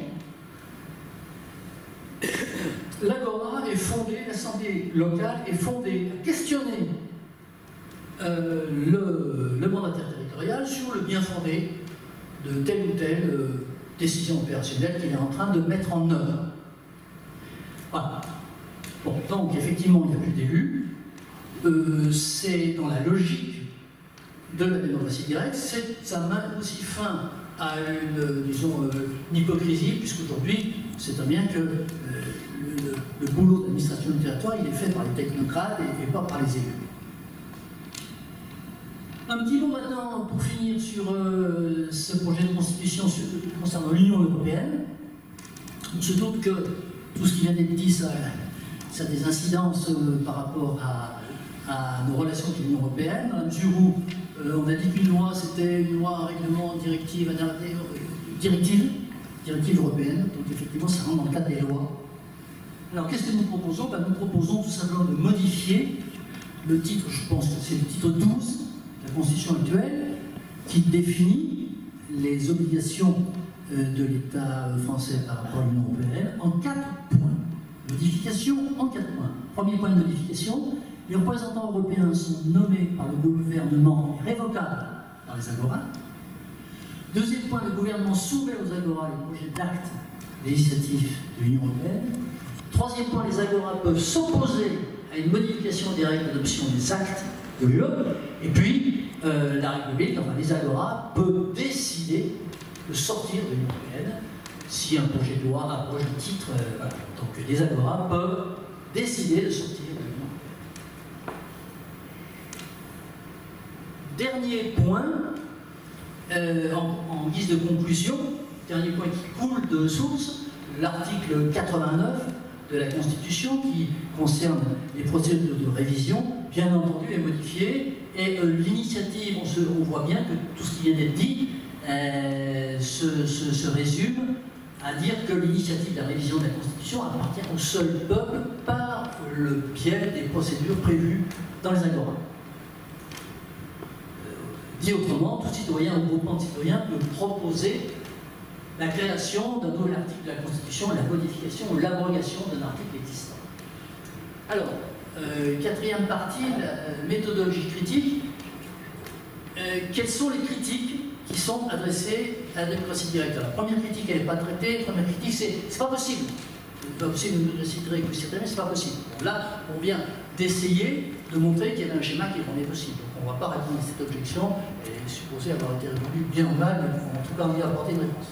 S1: L'agora est fondée, l'assemblée locale est fondée à questionner euh, le, le mandataire territorial sur le bien fondé de telle ou telle euh, décision opérationnelle qu'il est en train de mettre en œuvre. Voilà. Bon, donc effectivement, il n'y a plus d'élus. Euh, c'est dans la logique de la démocratie directe. Ça met aussi fin à une, disons, euh, une hypocrisie, puisqu'aujourd'hui, c'est bien que euh, le, le boulot d'administration du territoire, il est fait par les technocrates et, et pas par les élus. Un petit mot maintenant pour finir sur euh, ce projet de constitution sur, concernant l'Union européenne. On se doute que tout ce qui vient d'être dit, ça, ça a des incidences euh, par rapport à, à nos relations avec l'Union européenne, dans la mesure où euh, on a dit qu'une loi, c'était une loi, un règlement, directive, un, directive, directive européenne, donc effectivement ça rentre dans le cadre des lois. Alors qu'est-ce que nous proposons? Ben, nous proposons tout simplement de modifier le titre, je pense que c'est le titre douze, la Constitution actuelle, qui définit les obligations euh, de l'État français par rapport à l'Union européenne en quatre points. Modification en quatre points. Premier point de modification, les représentants européens sont nommés par le gouvernement et révocables par les agoras. Deuxième point, le gouvernement soumet aux agoras les projets d'actes législatifs de l'Union européenne. Troisième point, les agoras peuvent s'opposer à une modification des règles d'adoption des actes de l'U E. Et puis, euh, la République, enfin les agoras, peuvent décider de sortir de l'Union européenne si un projet de loi approche un titre. Euh, voilà. Donc les agoras peuvent décider de sortir de l'Union européenne. Dernier point, euh, en, en guise de conclusion, dernier point qui coule de source, l'article quatre-vingt-neuf de la Constitution qui concerne les procédures de révision, bien entendu, est modifié. Et euh, l'initiative, on, on voit bien que tout ce qui vient d'être dit euh, se, se, se résume à dire que l'initiative de la révision de la Constitution appartient au seul peuple par le biais des procédures prévues dans les agoras. Euh, dit autrement, tout citoyen ou groupement de citoyens peut proposer la création d'un nouvel article de la Constitution, la modification ou l'abrogation d'un article existant. Alors, euh, quatrième partie, la euh, méthodologie critique. Euh, quelles sont les critiques qui sont adressées à la démocratie directe? Alors, première critique, elle n'est pas traitée. Première critique, c'est c'est pas possible. C'est pas possible une démocratie directe, c'est pas possible. Bon, là, on vient d'essayer de montrer qu'il y avait un schéma qui rendait possible. Donc, on ne va pas répondre à cette objection et supposer avoir été résolu bien ou mal, mais en tout cas, on y a apporté une réponse.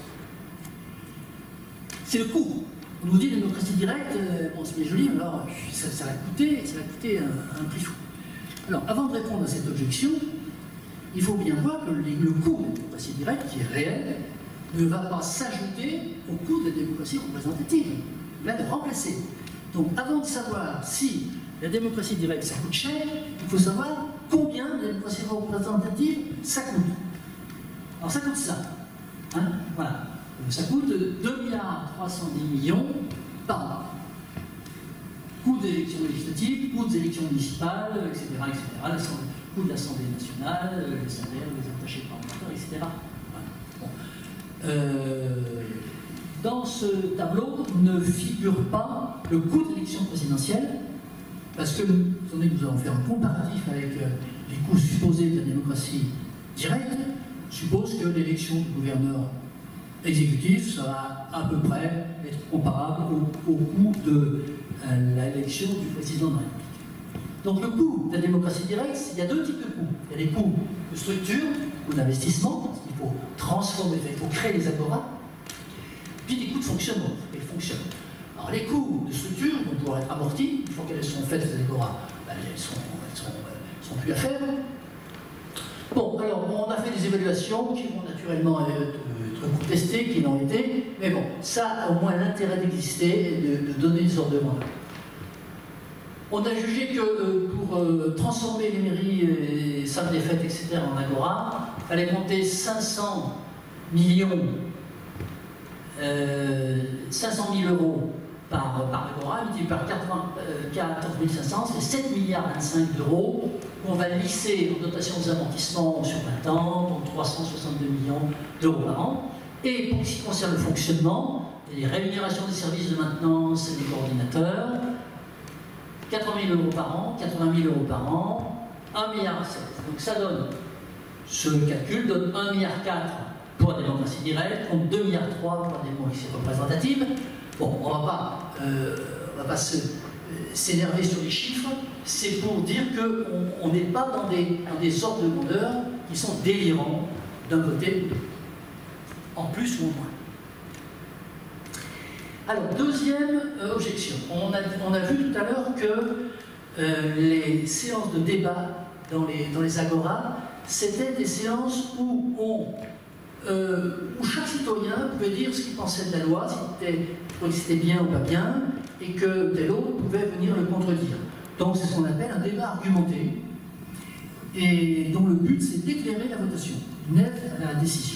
S1: C'est le coût. On nous dit la démocratie directe, euh, bon, c'est bien joli, mais alors ça, ça va coûter, ça va coûter un, un prix fou. Alors, avant de répondre à cette objection, il faut bien voir que le, le coût de la démocratie directe, qui est réel, ne va pas s'ajouter au coût de la démocratie représentative. Il va le remplacer. Donc, avant de savoir si la démocratie directe, ça coûte cher, il faut savoir combien la démocratie représentative, ça coûte. Alors, ça coûte ça. Hein, voilà. Ça coûte deux milliards trois cent dix millions par an. Coût d'élections législatives, coût des élections municipales, et cetera, et cetera. Coût de l'Assemblée nationale, les salaires, les attachés parlementaires, et cetera. Voilà. Bon. Euh, dans ce tableau ne figure pas le coût de l'élection présidentielle, parce que nous, nous allons faire un comparatif avec les coûts supposés de la démocratie directe. On suppose que l'élection du gouverneur exécutif, ça va à peu près être comparable au, au coût de euh, l'élection du président de la République. Donc le coût de la démocratie directe, il y a deux types de coûts. Il y a des coûts de structure, coûts d'investissement, parce qu'il faut transformer, il faut créer les agoras, puis des coûts de fonctionnement, elles fonctionnent. Alors les coûts de structure vont pouvoir être amortis, une fois qu'elles sont faites, ces agora, ben, elles sont, elles sont, elles sont plus à faire. Bon, alors on a fait des évaluations qui vont naturellement être contestées, qui l'ont été, mais bon, ça a au moins l'intérêt d'exister et de, de donner des ordres de grandeur. On a jugé que euh, pour euh, transformer les mairies, et salles des fêtes, et cetera en agora, il fallait monter cinq cents millions, euh, cinq cent mille euros par, par agora, multiplié par quatorze mille cinq cents, c'est sept virgule vingt-cinq milliards d'euros qu'on va lisser en dotation aux amortissements sur vingt ans, donc trois cent soixante-deux millions d'euros par an. Et pour ce qui concerne le fonctionnement, les rémunérations des services de maintenance et des coordinateurs, quatre-vingt mille euros par an, quatre-vingt mille euros par an, un virgule sept milliard. Donc ça donne, ce calcul donne un virgule quatre milliard pour la démocratie directe, contre deux virgule trois milliards pour la démocratie représentative. Bon, on ne va pas, euh, on va pas se, euh, s'énerver sur les chiffres, c'est pour dire qu'on n'est pas dans des, dans des ordres de grandeur qui sont délirants d'un côté, en plus ou en moins. Alors, deuxième euh, objection. On a, on a vu tout à l'heure que euh, les séances de débat dans les, dans les agoras, c'était des séances où, on, euh, où chaque citoyen pouvait dire ce qu'il pensait de la loi, si c'était bien ou pas bien, et que tel autre pouvait venir le contredire. Donc, c'est ce qu'on appelle un débat argumenté, et dont le but, c'est d'éclairer la votation, d'une aide à la décision.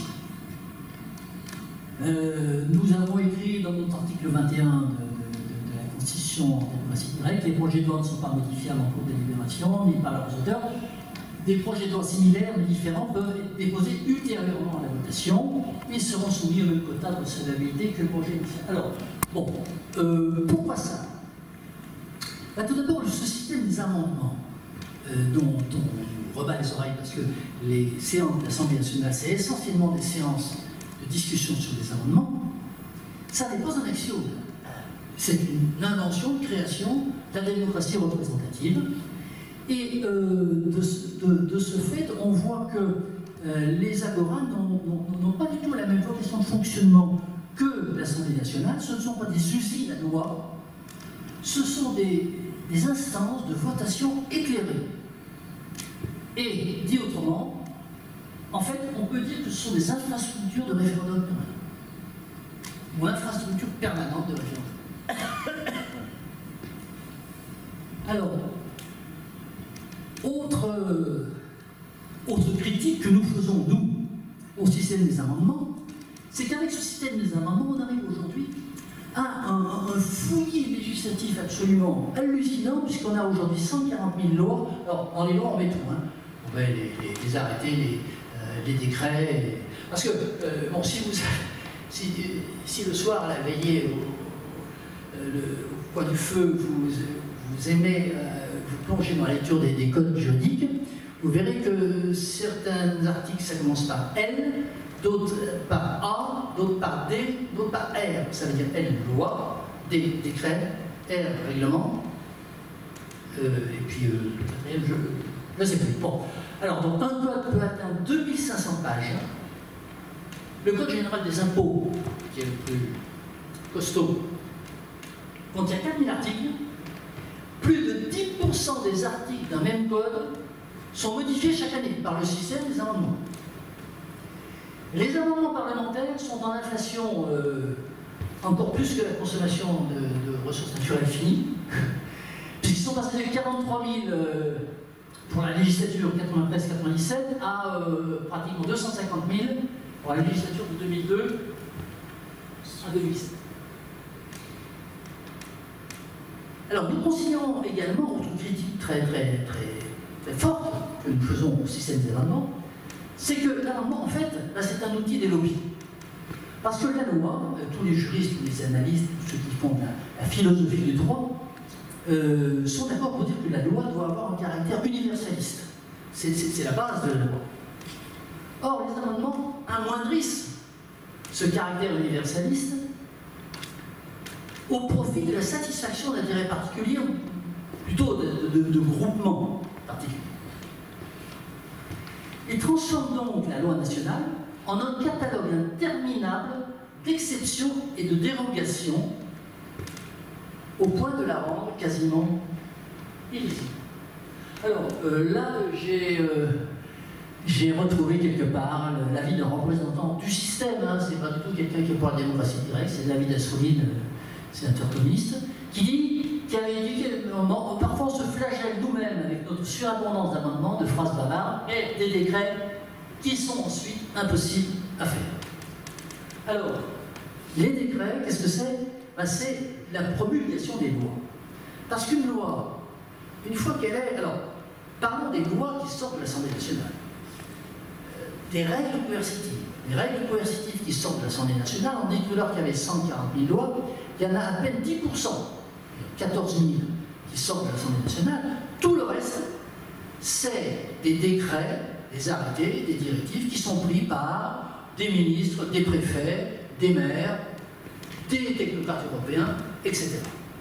S1: Euh, nous avons écrit dans notre article vingt et un de, de, de, de la Constitution en démocratie directe, les projets de loi ne sont pas modifiables en cours de délibération, ni par leurs auteurs. Des projets de loi similaires mais différents peuvent être déposés ultérieurement à la votation et seront soumis au même quota de recevabilité que le projet initial. Alors, bon, euh, pourquoi ça? Bah, tout d'abord, ce système des amendements euh, dont, dont on rebat les oreilles, parce que les séances de l'Assemblée nationale, c'est essentiellement des séances de discussion sur des amendements, ça n'est pas un axiome. C'est une invention, une création de la démocratie représentative. Et euh, de, de, de ce fait, on voit que euh, les agoras n'ont pas du tout la même vocation de fonctionnement que l'Assemblée nationale. Ce ne sont pas des usines à loi, ce sont des, des instances de votation éclairées. Et, dit autrement, en fait, on peut dire que ce sont des infrastructures de référendum permanent. Ou infrastructures permanentes de référendum. Alors, autre, euh, autre critique que nous faisons, nous, au système des amendements, c'est qu'avec ce système des amendements, on arrive aujourd'hui à un, un fouillis législatif absolument hallucinant, puisqu'on a aujourd'hui cent quarante mille lois. Alors, dans les lois, on met tout, hein. On met les, les, les arrêtés, les, les décrets, les... parce que, euh, bon, si, vous, si, si le soir, à la veillée, au, euh, le, au coin du feu, vous, vous aimez euh, vous plonger dans la lecture des, des codes juridiques, vous verrez que certains articles, ça commence par L, d'autres par A, d'autres par D, d'autres par R. Ça veut dire L, loi, D, décret, R, règlement, euh, et puis euh, le quatrième, je ne sais plus. Bon. Alors, donc, un code peut atteindre deux mille cinq cents pages. Le Code général des impôts, qui est le plus costaud, contient quatre mille articles. Plus de dix pour cent des articles d'un même code sont modifiés chaque année par le système des amendements. Les amendements parlementaires sont en inflation euh, encore plus que la consommation de, de ressources naturelles finies, puisqu'ils sont passés de quarante-trois mille euh, pour la législature quatre-vingt-treize quatre-vingt-dix-sept à euh, pratiquement deux cent cinquante mille pour la législature de deux mille deux à deux mille sept. Alors nous considérons également, autre critique très, très, très, très forte que nous faisons au système des amendements, c'est que l'amendement, en fait, c'est un outil des lobbies. Parce que la loi, tous les juristes, tous les analystes, tous ceux qui font la, la philosophie du droit, euh, sont d'accord pour dire que la loi doit avoir un caractère universaliste. C'est la base de la loi. Or, les amendements amoindrissent ce caractère universaliste au profit de la satisfaction d'intérêts particuliers, plutôt de, de, de groupements particuliers. Ils transforment donc la loi nationale en un catalogue interminable d'exception et de dérogation au point de la rendre quasiment illisible. Alors euh, là, j'ai euh, j'ai retrouvé quelque part l'avis d'un représentant du système, hein, c'est pas du tout quelqu'un qui est pour la démocratie directe, c'est David Assouline, sénateur communiste, qui dit qu'il avait éduqué le moment, parfois on se flagelle nous-mêmes avec notre surabondance d'amendements, de phrases bavardes et des décrets qui sont ensuite impossibles à faire. Alors, les décrets, qu'est-ce que c'est? Ben, c'est la promulgation des lois. Parce qu'une loi, une fois qu'elle est... Alors, parlons des lois qui sortent de l'Assemblée nationale. Euh, des règles coercitives. Les règles coercitives qui sortent de l'Assemblée nationale, on dit tout à l'heure qu'il y avait cent quarante mille lois, il y en a à peine dix pour cent, quatorze mille, qui sortent de l'Assemblée nationale. Tout le reste, c'est des décrets, des arrêtés, des directives qui sont pris par des ministres, des préfets, des maires, des technocrates européens, et cetera.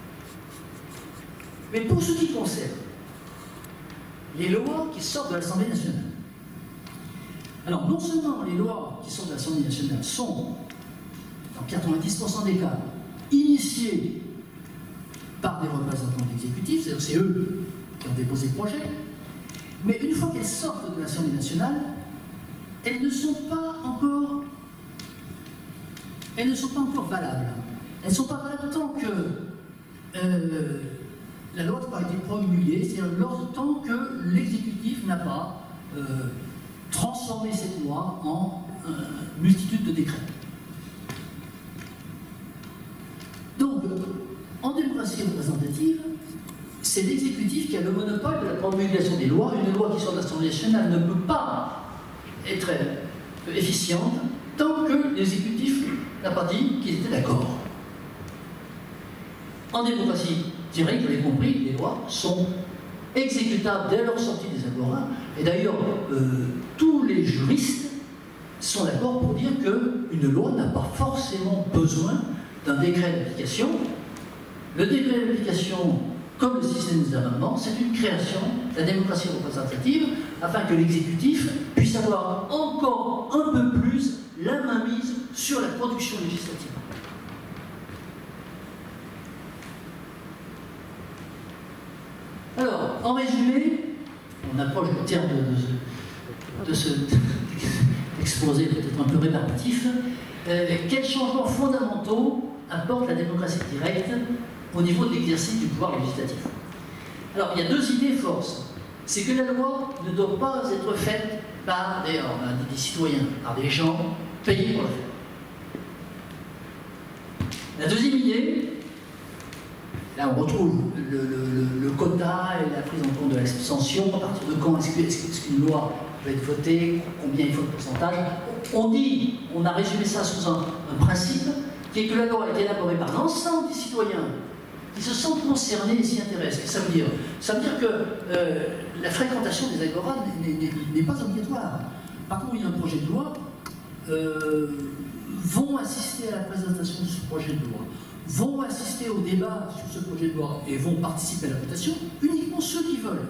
S1: Mais pour ce qui concerne les lois qui sortent de l'Assemblée nationale, alors non seulement les lois qui sortent de l'Assemblée nationale sont, dans quatre-vingt-dix pour cent des cas, initiées par des représentants exécutifs, c'est-à-dire c'est eux qui ont déposé le projet, mais une fois qu'elles sortent de l'Assemblée nationale, elles ne sont pas encore elles ne sont pas encore valables. Elles ne sont pas valables tant que euh, la loi n'a pas été promulguée, c'est-à-dire tant que l'exécutif n'a pas euh, transformé cette loi en euh, multitude de décrets. Donc, en démocratie représentative, c'est l'exécutif qui a le monopole de la promulgation des lois. Une loi qui sort de l'Assemblée nationale ne peut pas être efficiente tant que l'exécutif n'a pas dit qu'ils étaient d'accord. En démocratie directe, vous l'avez compris, les lois sont exécutables dès leur sortie des agora. Et d'ailleurs, euh, tous les juristes sont d'accord pour dire qu'une loi n'a pas forcément besoin d'un décret d'application. Le décret d'application, comme le système des amendements, c'est une création de la démocratie représentative afin que l'exécutif puisse avoir encore un peu plus la mainmise sur la production législative. Alors, en résumé, on approche du terme de, de, de ce exposé peut-être un peu rébarbatif. Euh, quels changements fondamentaux apporte la démocratie directe au niveau de l'exercice du pouvoir législatif? Alors, il y a deux idées forces. C'est que la loi ne doit pas être faite par des, alors, des citoyens, par des gens payés pour le faire. La deuxième idée, là on retrouve le, le, le quota et la prise en compte de l'abstention, à partir de quand est-ce qu'une loi peut être votée, combien il faut de pourcentage. On dit, on a résumé ça sous un, un principe, qui est que la loi a été élaborée par l'ensemble des citoyens qui se sentent concernés et s'y intéressent. Qu'est-ce que ça veut dire? Ça veut dire que euh, la fréquentation des agoras n'est pas obligatoire. Par contre, il y a un projet de loi, euh, vont assister à la présentation de ce projet de loi, vont assister au débat sur ce projet de loi et vont participer à la votation uniquement ceux qui veulent.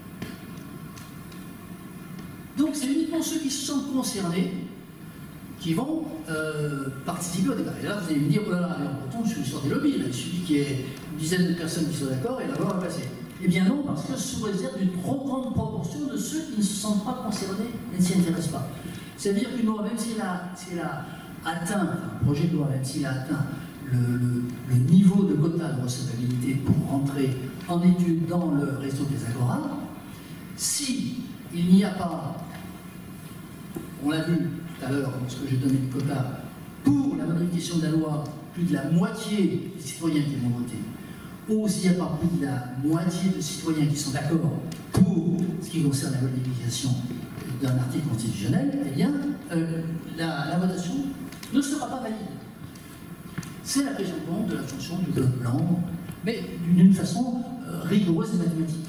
S1: Donc c'est uniquement ceux qui se sentent concernés qui vont euh, participer au débat. Et là, vous allez me dire, oh là là, on retombe sur l'histoire des lobbies, là. Il suffit qu'il y ait une dizaine de personnes qui soient d'accord et la loi va passer. Eh bien non, parce que sous réserve d'une trop grande proportion de ceux qui ne se sentent pas concernés et ne s'y intéressent pas. C'est-à-dire qu'une loi, même s'il a, si a atteint, enfin, un projet de loi, même s'il a atteint le, le, le niveau de quota de recevabilité pour rentrer en étude dans le réseau des agoras, si il n'y a pas, on l'a vu tout à l'heure, lorsque j'ai donné le quota, pour la modification de la loi, plus de la moitié des citoyens qui vont voter, ou s'il n'y a pas plus de la moitié de citoyens qui sont d'accord pour ce qui concerne la modification d'un article constitutionnel, eh bien, euh, la, la votation ne sera pas valide. C'est la prise en compte de la fonction du vote blanc, mais d'une façon euh, rigoureuse et mathématique.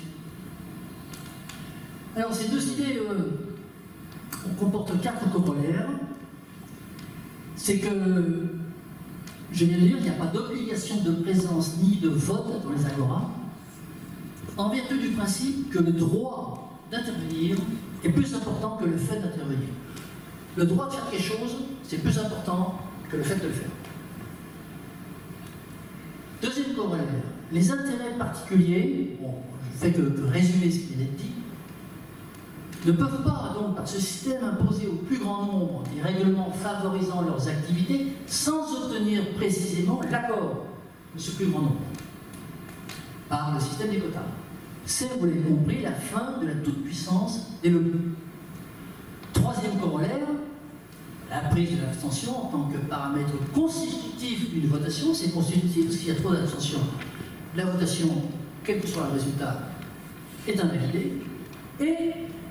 S1: Alors, ces deux idées euh, comportent quatre corollaires. C'est que, je viens de dire, il n'y a pas d'obligation de présence ni de vote dans les agoras, en vertu du principe que le droit d'intervenir est plus important que le fait d'intervenir. Le droit de faire quelque chose, c'est plus important que que le fait de le faire. Deuxième corollaire, les intérêts particuliers, bon, je fais que, que résumer ce qui vient d'être dit, ne peuvent pas, donc, par ce système, imposer au plus grand nombre des règlements favorisant leurs activités sans obtenir précisément l'accord de ce plus grand nombre par le système des quotas. C'est, vous l'avez compris, la fin de la toute-puissance des lobbies. Troisième corollaire, la prise de l'abstention en tant que paramètre constitutif d'une votation, c'est constitutif parce qu'il y a trop d'abstention. La votation, quel que soit le résultat, est invalidée. Et,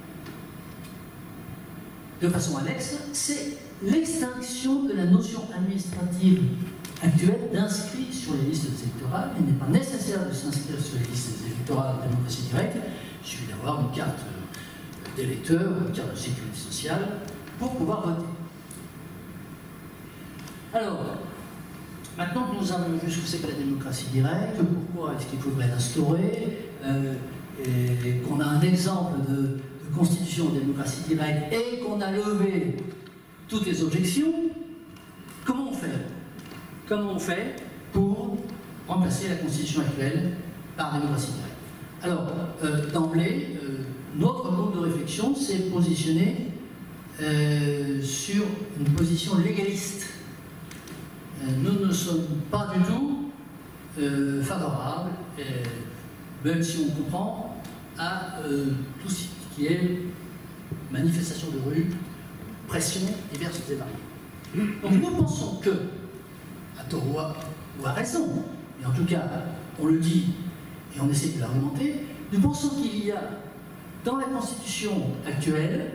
S1: de façon annexe, c'est l'extinction de la notion administrative actuelle d'inscrit sur les listes électorales. Il n'est pas nécessaire de s'inscrire sur les listes électorales en démocratie directe. Il suffit d'avoir une carte d'électeur, une carte de sécurité sociale, pour pouvoir voter. Alors, maintenant que nous avons vu ce que c'est que la démocratie directe, pourquoi est-ce qu'il faudrait l'instaurer, euh, et qu'on a un exemple de, de constitution de démocratie directe et qu'on a levé toutes les objections, comment on fait Comment on fait pour remplacer la constitution actuelle par la démocratie directe? Alors, euh, d'emblée, euh, notre groupe de réflexion s'est positionné euh, sur une position légaliste. Euh, nous ne sommes pas du tout euh, favorables, euh, même si on comprend, à euh, tout ce qui est manifestation de rue, pression diverses et variées. Donc nous pensons que, à tort ou à raison, mais en tout cas, on le dit et on essaie de l'argumenter, nous pensons qu'il y a dans la Constitution actuelle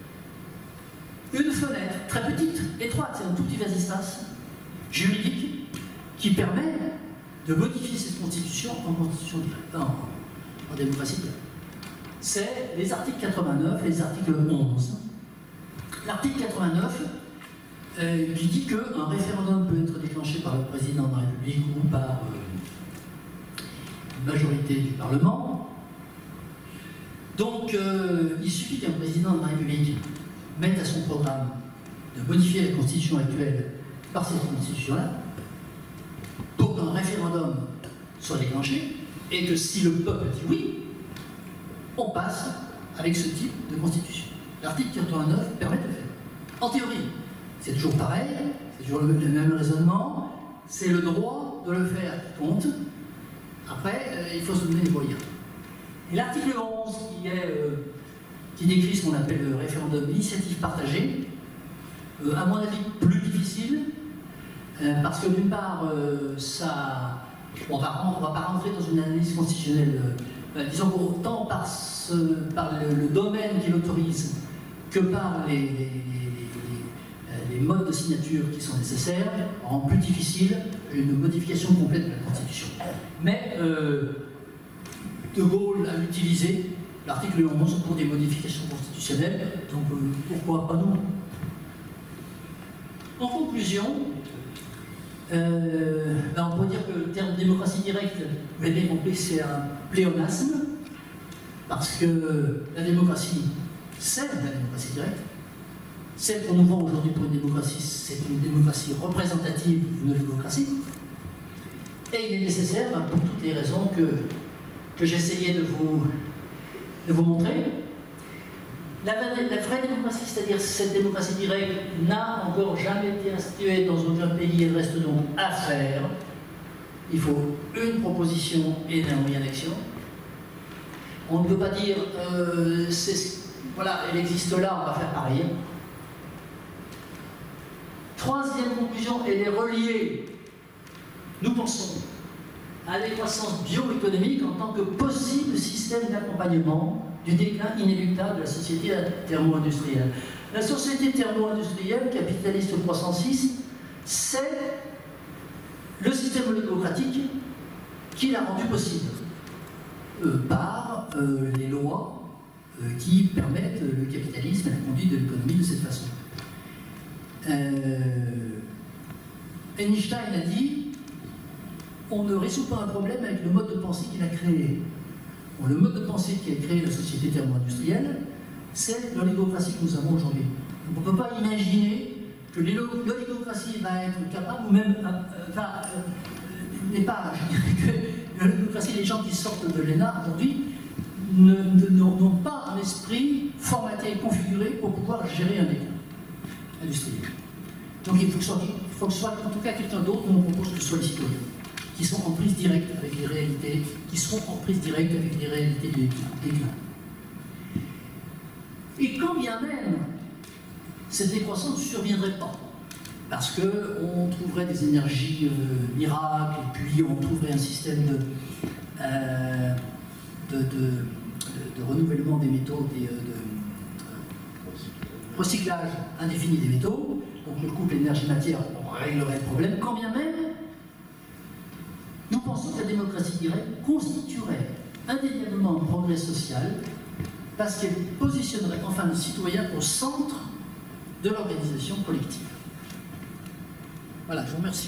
S1: une fenêtre très petite, étroite, c'est un tout petit vasistas juridique qui permet de modifier cette Constitution en Constitution directe, en, en démocratie directe. C'est les articles quatre-vingt-neuf et les articles onze. L'article quatre-vingt-neuf euh, qui dit qu'un référendum peut être déclenché par le président de la République ou par euh, une majorité du Parlement. Donc, euh, il suffit qu'un président de la République mette à son programme de modifier la Constitution actuelle par cette Constitution-là, pour qu'un référendum soit déclenché, et que si le peuple dit oui, on passe avec ce type de Constitution. L'article quatre-vingt-neuf permet de le faire. En théorie, c'est toujours pareil, c'est toujours le même raisonnement, c'est le droit de le faire qui compte. Après, euh, il faut se donner les moyens. Et l'article onze, qui, est, euh, qui décrit ce qu'on appelle le référendum d'initiative partagée, euh, à mon avis plus difficile, euh, parce que d'une part, euh, ça, on ne va, va pas rentrer dans une analyse constitutionnelle, euh, disons autant par, ce, par le, le domaine qui l'autorise que par les, les, les, les modes de signature qui sont nécessaires, rend plus difficile une modification complète de la Constitution. Mais euh, De Gaulle a utilisé l'article onze pour des modifications constitutionnelles, donc euh, pourquoi pas nous? En conclusion, euh, ben on peut dire que le terme démocratie directe, vous l'avez bien compris, c'est un pléonasme, parce que la démocratie, c'est la démocratie directe. Celle qu'on nous vend aujourd'hui pour une démocratie, c'est une démocratie représentative, une démocratie. Et il est nécessaire, ben, pour toutes les raisons que, que j'essayais de vous, de vous montrer, la, la vraie démocratie, c'est-à-dire cette démocratie directe, n'a encore jamais été instituée dans aucun pays et reste donc à faire. Il faut une proposition et un moyen d'action. On ne peut pas dire, euh, voilà, elle existe là, on va faire pareil. Troisième conclusion, elle est reliée, nous pensons, à la croissance bioéconomique en tant que possible système d'accompagnement du déclin inéluctable de la société thermo-industrielle. La société thermo-industrielle, capitaliste au trois cent six, c'est le système oligocratique qui l'a rendu possible euh, par euh, les lois euh, qui permettent le capitalisme et la conduite de l'économie de cette façon. Euh, Einstein a dit: on ne résout pas un problème avec le mode de pensée qu'il a créé. Bon, le mode de pensée qui a créé la société thermo-industrielle, c'est l'oligocratie que nous avons aujourd'hui. On ne peut pas imaginer que l'oligocratie va être capable, ou même, euh, va, euh, n'est pas, je dirais que l'oligocratie, les gens qui sortent de l'E N A aujourd'hui, n'ont pas un esprit formaté et configuré pour pouvoir gérer un État industriel. Donc il faut que ce soit, il faut que ce soit en tout cas quelqu'un d'autre, nous on propose que ce soit les citoyens, qui sont en prise directe avec les réalités, qui seront en prise directe avec les réalités des déclin. Et quand bien même cette décroissance ne surviendrait pas, parce qu'on trouverait des énergies euh, miracles, et puis on trouverait un système de, euh, de, de, de, de renouvellement des métaux, des, de, de recyclage indéfini des métaux, donc le couple énergie-matière, on réglerait le problème, quand bien même, nous pensons que la démocratie directe constituerait indéniablement un progrès social, parce qu'elle positionnerait enfin le citoyen au centre de l'organisation collective. Voilà, je vous remercie.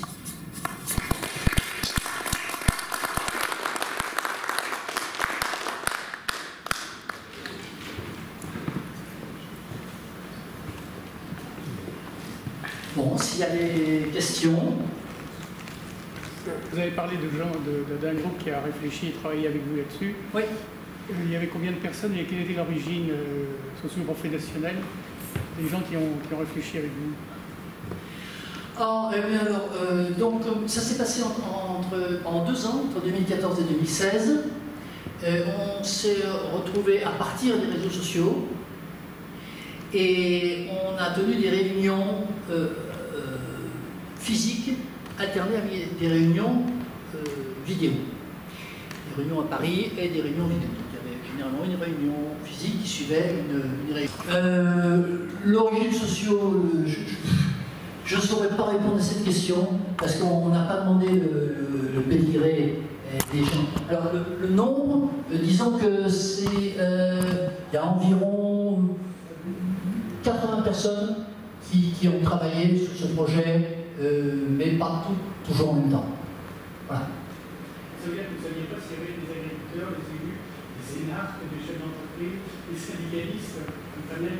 S1: Bon, s'il y a des questions.
S2: Vous avez parlé de gens, d'un groupe qui a réfléchi et travaillé avec vous là-dessus.
S1: Oui.
S2: Il y avait combien de personnes et quelle était l'origine euh, socio-professionnelle des gens qui ont, qui ont réfléchi avec vous?
S1: Ah, eh bien alors, euh, donc, ça s'est passé en, entre, en deux ans, entre deux mille quatorze et deux mille seize. Euh, on s'est retrouvés à partir des réseaux sociaux et on a tenu des réunions euh, euh, physiques alternées avec des réunions euh, vidéo. Des réunions à Paris et des réunions vidéo. Généralement une réunion physique qui suivait une, une réunion. Euh, L'origine socio, je ne saurais pas répondre à cette question parce qu'on n'a pas demandé le, le, le pédigré des gens. Alors le, le nombre, euh, disons que c'est, euh, il y a environ quatre-vingts personnes qui, qui ont travaillé sur ce projet, euh, mais pas tout, toujours en même temps. Voilà.
S2: Ça veut dire que vous ne saviez pas s'il y avait des agriculteurs, des élus, des énarques, des chefs d'entreprise, des syndicalistes, un panel.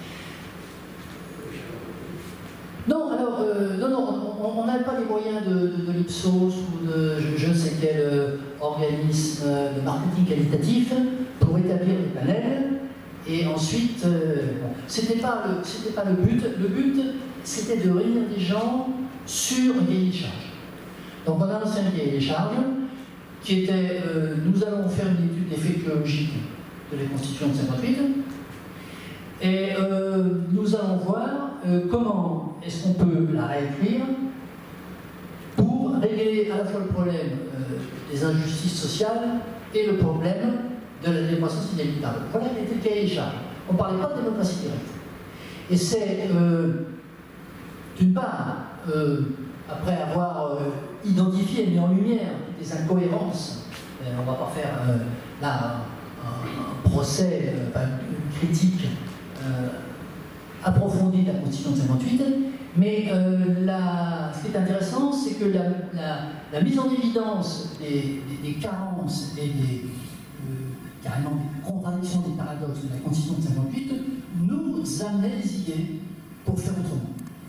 S1: Non, alors, euh, non, non, on n'a pas les moyens de, de, de l'Ipsos ou de je, je ne sais quel euh, organisme de marketing qualitatif pour établir des panels. Et ensuite, euh, bon, c'était pas le, c'était pas le but. Le but, c'était de réunir des gens sur un cahier des charges. Donc, on a lancé un cahier des charges qui était, euh, nous allons faire une étude d'effet écologique de la Constitution de cinquante-huit, et euh, nous allons voir euh, comment est-ce qu'on peut la réécrire pour régler à la fois le problème euh, des injustices sociales et le problème de la décroissance inévitable. Le problème était le cahier des charges. On ne parlait pas de démocratie directe. Et c'est, euh, d'une part, euh, après avoir euh, identifié et mis en lumière des incohérences, euh, on ne va pas faire euh, là un, un procès, euh, une critique euh, approfondie de la Constitution de cinquante-huit, mais euh, la, ce qui est intéressant, c'est que la, la, la mise en évidence des, des, des carences et des, euh, carrément des contradictions, des paradoxes de la Constitution de cinquante-huit nous amenait des idées pour faire autrement.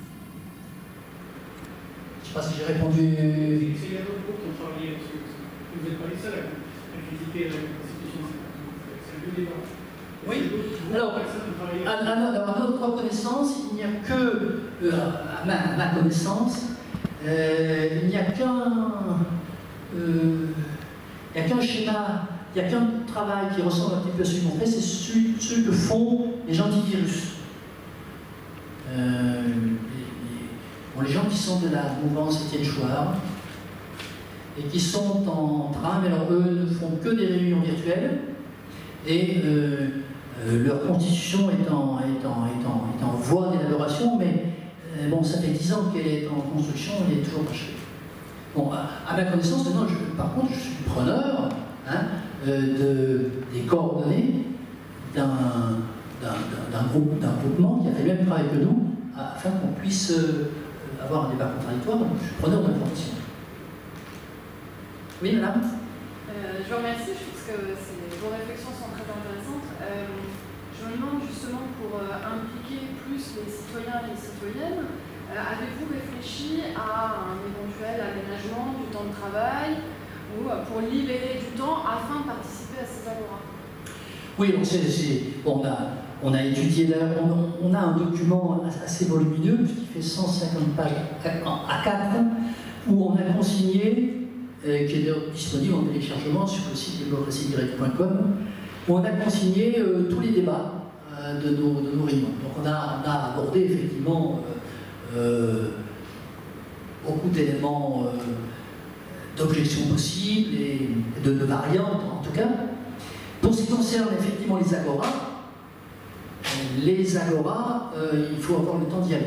S1: Je ne sais pas si j'ai répondu.
S2: C'est les autres groupes qui ont travaillé là-dessus. Vous n'êtes pas les seuls à critiquer la Constitution. C'est un deux débat.
S1: Oui. Alors, à, à, à notre connaissance, il n'y a que, euh, à, ma, à ma connaissance, euh, il n'y a qu'un euh, il n'y a qu'un schéma, il n'y a qu'un travail qui ressemble un petit peu à celui qu'on fait, c'est celui, celui que font les antivirus. Euh, Bon, les gens qui sont de la mouvance Étienne Chouard et qui sont en train, mais alors eux ne font que des réunions virtuelles et euh, euh, leur constitution est en, est en, est en, est en voie d'élaboration, mais euh, bon, ça fait dix ans qu'elle est en construction, elle est toujours pas achevée. Bon, à, à ma connaissance, maintenant, je, par contre, je suis preneur hein, euh, de, des coordonnées d'un groupe, d'un groupement qui a fait le même travail que nous, afin qu'on puisse euh, avoir un débat contradictoire, donc je suis preneur d'informations. Oui, madame
S3: euh, Je vous remercie, je trouve que vos réflexions sont très intéressantes. Euh, je me demande justement, pour euh, impliquer plus les citoyens et les citoyennes, Euh, Avez-vous réfléchi à un éventuel aménagement du temps de travail ou euh, pour libérer du temps afin de participer à ces agoras?
S1: Oui, donc c'est, c'est, bon, on, a, on a étudié, on, on a un document assez volumineux qui fait cent cinquante pages à quatre où on a consigné, euh, qui est disponible en téléchargement sur le site démocratie directe point com, où on a consigné euh, tous les débats euh, de, nos, de nos réunions. Donc on a, on a abordé effectivement euh, euh, beaucoup d'éléments euh, d'objections possibles et de, de variantes en tout cas. Pour ce qui concerne effectivement les agoras, les agoras, euh, il faut avoir le temps d'y aller.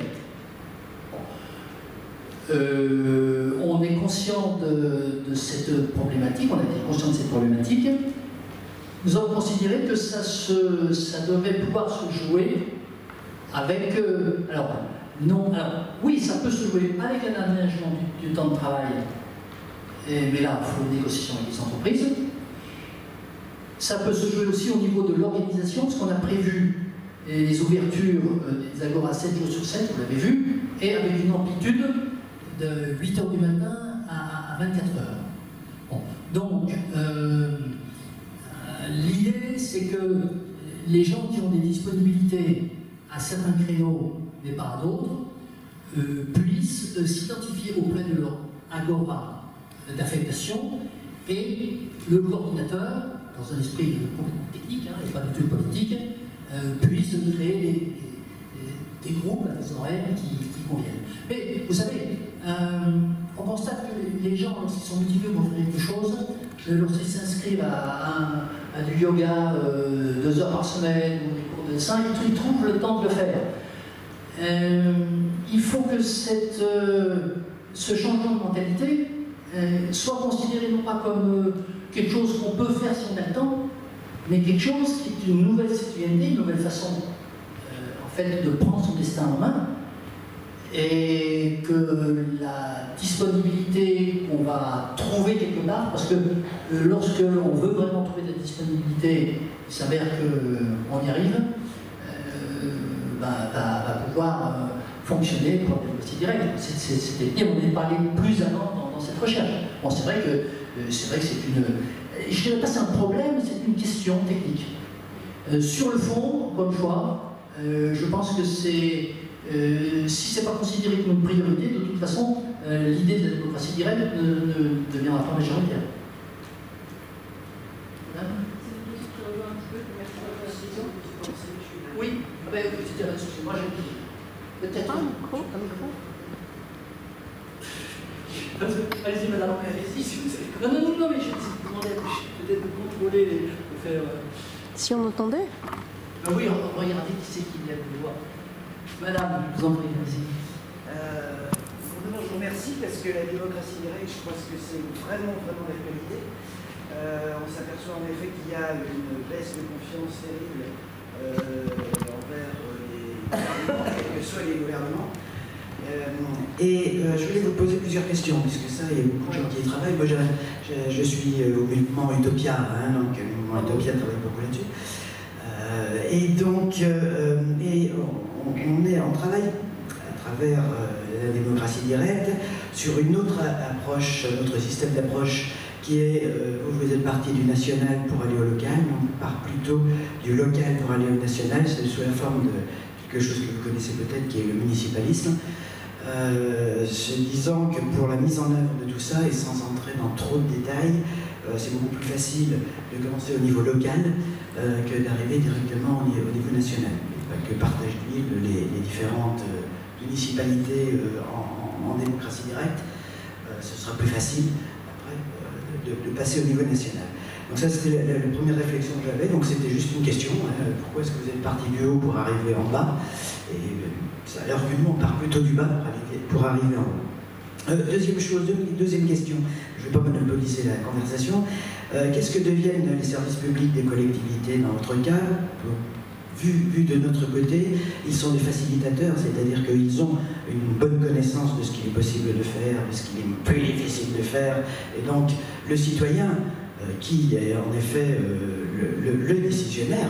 S1: Euh, on est conscient de, de cette problématique, on a été conscient de cette problématique. Nous avons considéré que ça, se, ça devait pouvoir se jouer avec... Euh, alors, non, alors, oui, ça peut se jouer avec un aménagement du, du temps de travail, et, mais là, il faut une négociation avec les entreprises. Ça peut se jouer aussi au niveau de l'organisation, parce qu'on a prévu les ouvertures des agoras sept jours sur sept, vous l'avez vu, et avec une amplitude de huit heures du matin à vingt-quatre heures. Bon. Donc, euh, l'idée, c'est que les gens qui ont des disponibilités à certains créneaux, mais pas à d'autres, euh, puissent euh, s'identifier auprès de leur agora d'affectation, et le coordinateur, dans un esprit complètement technique, hein, et pas du tout politique, euh, puisse créer des, des, des groupes à des horaires qui, qui conviennent. Mais vous savez, euh, on constate que les gens, lorsqu'ils sont motivés pour faire quelque chose, lorsqu'ils s'inscrivent à, à, à du yoga euh, deux heures par semaine ou des cours de dessin, ils, ils trouvent le temps de le faire. Euh, il faut que cette, euh, ce changement de mentalité euh, soit considéré non pas comme euh, quelque chose qu'on peut faire si on a le temps, mais quelque chose qui est une nouvelle citoyenneté, une nouvelle façon euh, en fait, de prendre son destin en main, et que la disponibilité qu'on va trouver quelque part, parce que euh, lorsque on veut vraiment trouver de la disponibilité, il s'avère qu'on y arrive, euh, bah, va, va pouvoir euh, fonctionner pour la démocratie directe. C'était bien, on est parlé plus avant dans, dans cette recherche. Bon, c'est vrai que euh, c'est vrai que c'est une... Je ne dirais pas c'est un problème, c'est une question technique. Euh, sur le fond, encore une fois, euh, je pense que c'est... Euh, si ce n'est pas considéré comme une priorité, de toute façon, euh, l'idée de la démocratie directe ne, ne deviendra pas majoritaire. Voilà. Oui, ah ben, excusez-moi, j'ai peut-être un micro. Un micro. Allez-y, madame, allez-y, si vous avez... Non, non, non, non, mais je demandais peut-être de contrôler, les, de faire... Euh...
S4: Si on entendait
S1: Ah oui, regardez qui c'est qui lève le doigt. Madame, je vous en prie, vas-y.
S5: Euh, je vous remercie parce que la démocratie directe, je pense que c'est vraiment, vraiment d'actualité. Euh, on s'aperçoit en effet qu'il y a une baisse de confiance terrible euh, envers les gouvernements, quels que soient les gouvernements. Euh, et euh, je voulais vous poser plusieurs questions, puisque ça, il y a beaucoup de gens qui y travaillent. Moi, je, je, je suis au mouvement Utopia, hein, donc le mouvement Utopia travaille beaucoup là-dessus. Euh, et donc, euh, et on, on, est, on travaille à travers euh, la démocratie directe sur une autre approche, notre système d'approche qui est, euh, vous êtes parti du national pour aller au local, on part plutôt du local pour aller au national, c'est sous la forme de quelque chose que vous connaissez peut-être, qui est le municipalisme. Euh, se disant que pour la mise en œuvre de tout ça, et sans entrer dans trop de détails, euh, c'est beaucoup plus facile de commencer au niveau local euh, que d'arriver directement au niveau, au niveau national. Pas que partagent les, les différentes euh, municipalités euh, en, en démocratie directe, euh, ce sera plus facile après euh, de, de passer au niveau national. Donc ça, c'était la, la, la première réflexion que j'avais, donc c'était juste une question, hein, pourquoi est-ce que vous êtes parti du haut pour arriver en bas? Et, alors que nous, on part plutôt du bas pour arriver, pour arriver en haut. Euh, deuxième chose, deuxième question, je ne vais pas monopoliser la conversation. Euh, Qu'est-ce que deviennent les services publics des collectivités dans votre cas? Vu, vu de notre côté, ils sont des facilitateurs, c'est-à-dire qu'ils ont une bonne connaissance de ce qu'il est possible de faire, de ce qu'il est plus difficile de faire. Et donc, le citoyen, euh, qui est en effet euh, le, le, le décisionnaire,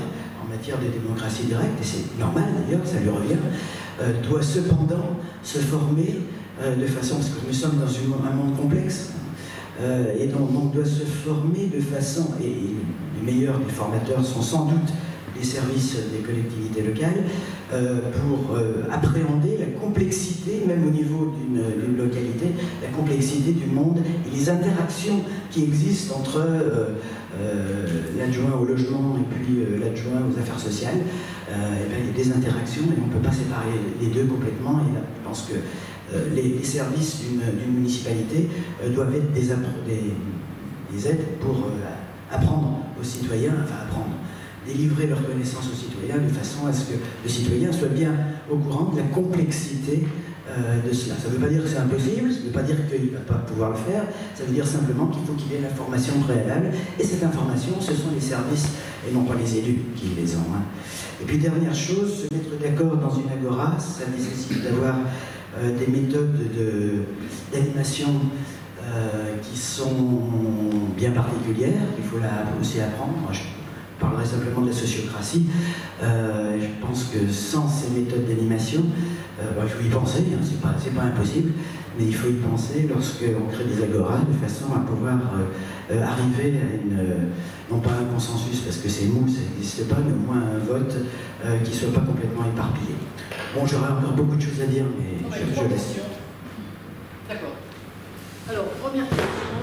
S4: en matière de démocratie directe, et c'est normal d'ailleurs, ça lui revient, euh, doit cependant se former euh, de façon, parce que nous sommes dans une, un monde complexe, euh, et donc, donc doit se former de façon, et, et les meilleurs des formateurs sont sans doute les services des collectivités locales, euh, pour euh, appréhender la complexité, même au niveau d'une localité, la complexité du monde et les interactions qui existent entre euh, euh, l'adjoint au logement et puis euh, l'adjoint aux affaires sociales. Euh, et bien, il y a des interactions et on ne peut pas séparer les deux complètement. Et là, je pense que euh, les, les services d'une municipalité euh, doivent être des, des, des aides pour euh, apprendre aux citoyens, enfin apprendre, délivrer leur connaissance aux citoyens de façon à ce que le citoyen soit bien au courant de la complexité euh, de cela. Ça ne veut pas dire que c'est impossible, ça ne veut pas dire qu'il ne va pas pouvoir le faire, ça veut dire simplement qu'il faut qu'il ait l'information préalable, et cette information, ce sont les services, et non pas les élus qui les ont. Hein. Et puis dernière chose, se mettre d'accord dans une agora, ça nécessite d'avoir euh, des méthodes d'animation euh, qui sont bien particulières, qu'il faut là aussi apprendre. Moi, je Je parlerai simplement de la sociocratie. Euh, je pense que sans ces méthodes d'animation, euh, bah, il faut y penser, hein, c'est pas, c'est pas impossible, mais il faut y penser lorsqu'on crée des agoras de façon à pouvoir euh, euh, arriver à une, euh, non pas un consensus parce que c'est mou, ça n'existe pas, mais au moins un vote euh, qui ne soit pas complètement éparpillé. Bon, j'aurais encore beaucoup de choses à dire, mais
S1: non,
S4: je,
S1: mais
S4: je laisse.
S1: D'accord. Alors, première question,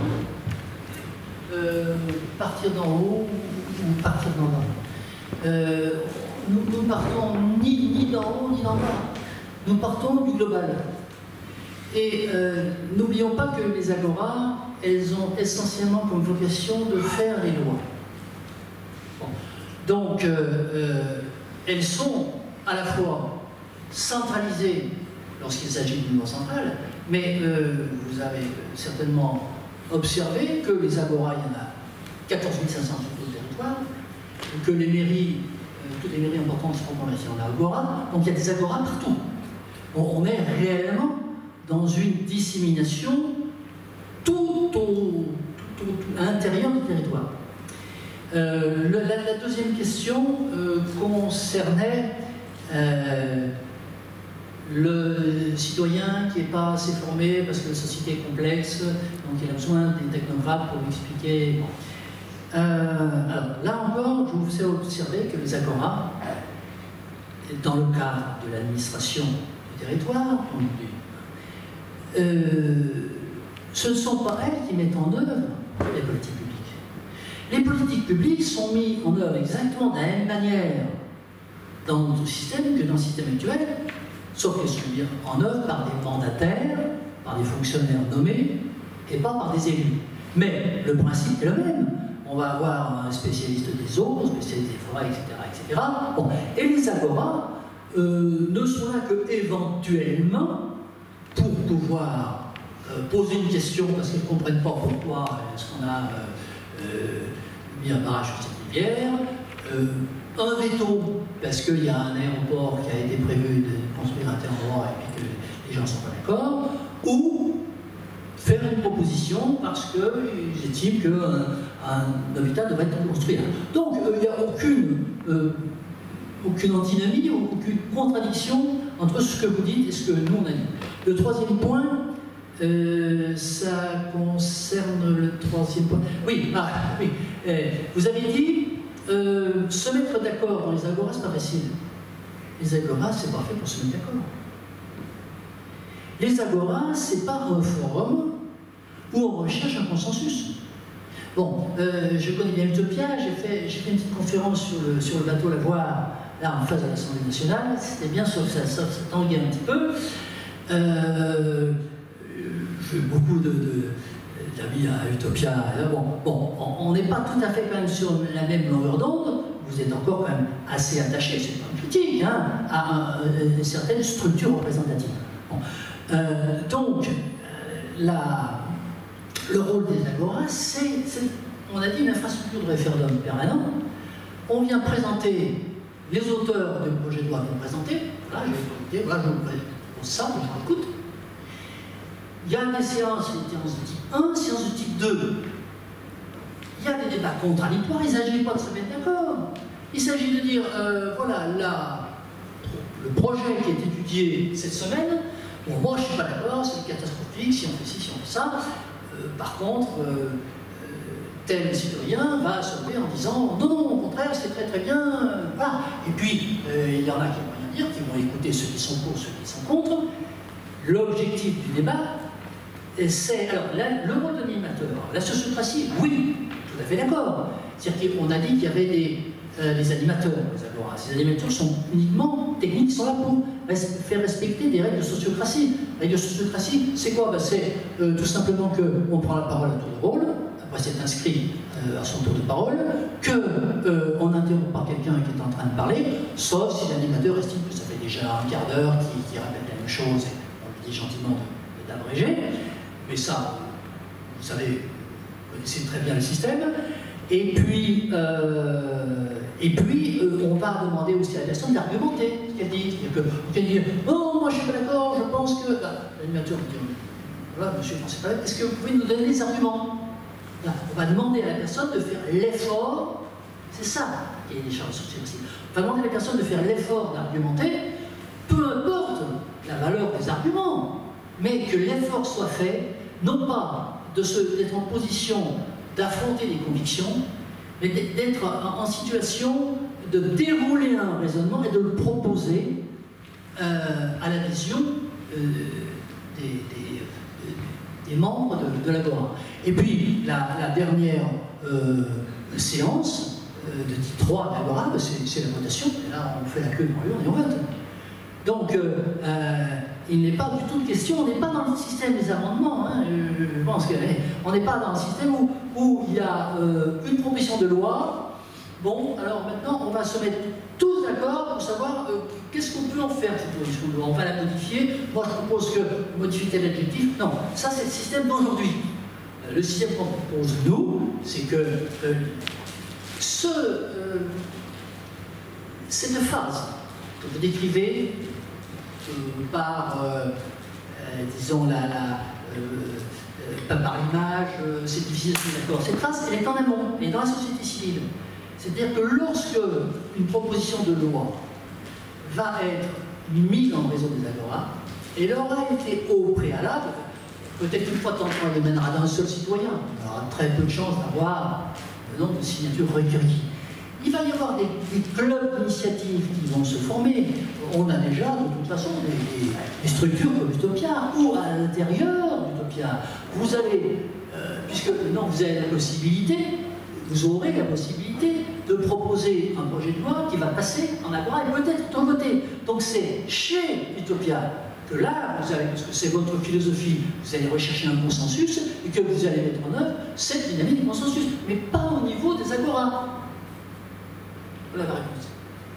S1: euh, partir d'en haut ou partir d'en bas. Euh, nous ne partons ni, ni d'en haut ni d'en bas. Nous partons du global. Et euh, n'oublions pas que les agoras, elles ont essentiellement comme vocation de faire les lois. Bon. Donc, euh, euh, elles sont à la fois centralisées lorsqu'il s'agit d'une loi centrale, mais euh, vous avez certainement observé que les agoras, il y en a quatorze mille cinq cents sur tout le territoire, que les mairies, euh, toutes les mairies importantes seront converties en agora, donc il y a des agoras partout. On, on est réellement dans une dissémination tout au tout, tout, tout, à l'intérieur du territoire. Euh, le, la, la deuxième question euh, concernait euh, le citoyen qui n'est pas assez formé parce que la société est complexe, donc il a besoin des technocrates pour lui expliquer. Bon. Euh, alors là encore, je vous fais observer que les agoras, dans le cadre de l'administration du territoire, euh, ce ne sont pas elles qui mettent en œuvre les politiques publiques. Les politiques publiques sont mises en œuvre exactement de la même manière dans notre système que dans le système actuel, sauf qu'elles sont mises en œuvre par des mandataires, par des fonctionnaires nommés, et pas par des élus. Mais le principe est le même. On va avoir un spécialiste des eaux, un spécialiste des forêts, et cetera et cetera. Bon. Et les agoras euh, ne sont là que éventuellement pour pouvoir euh, poser une question, parce qu'ils ne comprennent pas pourquoi est-ce qu'on a euh, euh, mis un barrage sur cette rivière, euh, un veto, parce qu'il y a un aéroport qui a été prévu de construire à tel endroit et puis que les gens ne sont pas d'accord, ou faire une proposition parce qu'ils estiment qu'un un habitat devrait être construit là. Donc il euh, n'y a aucune, euh, aucune antinomie, aucune contradiction entre ce que vous dites et ce que nous on a dit. Le troisième point, euh, ça concerne le troisième point. Oui, ah, oui. Euh, vous avez dit euh, se mettre d'accord dans les agoras, c'est pas facile. Les agoras, c'est pas fait pour se mettre d'accord. Les agoras, c'est pas un forum où on recherche un consensus. Bon, euh, je connais bien Utopia, j'ai fait, j'ai fait une petite conférence sur le, sur le bateau Lavoir, là en face de l'Assemblée nationale, c'était bien sûr que ça, ça, ça tanguait un petit peu. Euh, j'ai beaucoup de, de, d'amis à Utopia, là, bon, bon, on n'est pas tout à fait quand même sur la même longueur d'onde, vous êtes encore quand même assez attaché, c'est pas une critique, hein, à un, une certaine structure représentative. Bon. Euh, donc, euh, la... Le rôle des agoras, c'est, on a dit, une infrastructure de référendum permanent. On vient présenter, les auteurs du projet de loi viennent présenter, voilà, je vais voilà, je vous présente ça, je vous écoute. Il y a des séances, des séances de type un, séances de type deux. Il y a des débats contradictoires, il ne s'agit pas de se mettre d'accord. Il s'agit de dire, euh, voilà, la, le projet qui est étudié cette semaine, bon, moi je ne suis pas d'accord, c'est catastrophique, si on fait ci, si on fait ça. Euh, par contre, euh, euh, tel citoyen va se lever en disant, non, non, au contraire, c'est très très bien. Euh, voilà. Et puis, euh, il y en a qui vont rien dire, qui vont écouter ceux qui sont pour, ceux qui sont contre. L'objectif du débat, c'est, alors, là, le rôle de l'animateur, la sociocratie, oui, tout à fait d'accord. C'est-à-dire qu'on a dit qu'il y avait des, euh, des animateurs, les agora. Ces animateurs sont uniquement techniques, sont là pour res faire respecter des règles de sociocratie. Les règles de sociocratie, c'est quoi? Ben, c'est euh, tout simplement qu'on prend la parole à tour de rôle, après c'est inscrit euh, à son tour de parole, qu'on euh, n'interrompt pas quelqu'un qui est en train de parler, sauf si l'animateur estime que ça fait déjà un quart d'heure qui, qui répète la même chose, et on lui dit gentiment d'abréger. Mais ça, vous savez, vous connaissez très bien le système. Et puis, euh, et puis euh, on va demander aussi à la personne d'argumenter ce qu'elle dit. C'est-à-dire qu'elle dit « Oh, moi je suis pas d'accord, je pense que… » L'animateur va dire « Voilà, monsieur François, est-ce que vous pouvez nous donner des arguments ?» Là, on va demander à la personne de faire l'effort, c'est ça qui est les charges sociales aussi. On va demander à la personne de faire l'effort d'argumenter, peu importe la valeur des arguments, mais que l'effort soit fait, non pas d'être en position d'affronter les convictions, mais d'être en situation de dérouler un raisonnement et de le proposer euh, à la vision euh, des, des, euh, des membres de, de l'agora. Et puis, la, la dernière euh, séance euh, de type trois de l'agora, c'est la votation, et là on fait la queue devant lui, on vote. Donc, euh, euh, il n'est pas du tout de question, on n'est pas dans le système des amendements, hein, je, je pense qu'on n'est pas dans le système où, où il y a euh, une proposition de loi. Bon, alors maintenant, on va se mettre tous d'accord pour savoir euh, qu'est-ce qu'on peut en faire de cette proposition de loi. On va la modifier. Moi, je propose que modifier tel adjectif. Non, ça, c'est le système d'aujourd'hui. Euh, le système qu'on propose, nous, c'est que euh, ce, euh, cette phase que vous décrivez, Euh, par, euh, euh, disons, la, la, euh, euh, pas par l'image, euh, c'est difficile de se mettre d'accord. Cette phase, elle est en amont, elle est dans la société civile. C'est-à-dire que lorsque une proposition de loi va être mise dans le réseau des agoras, elle aura été au préalable, peut-être une fois de temps en temps, elle mènera d'un seul citoyen, on aura très peu de chances d'avoir le nombre de signatures recueillies. Il va y avoir des, des clubs d'initiatives qui vont se former. On a déjà, de toute façon, des, des, des structures comme Utopia, ou à l'intérieur d'Utopia. Vous allez, euh, puisque maintenant vous avez la possibilité, vous aurez la possibilité de proposer un projet de loi qui va passer en agora et peut-être en voter. Donc c'est chez Utopia que là, vous allez, parce que c'est votre philosophie, vous allez rechercher un consensus et que vous allez mettre en œuvre cette dynamique de consensus, mais pas au niveau des agoras. Voilà la réponse.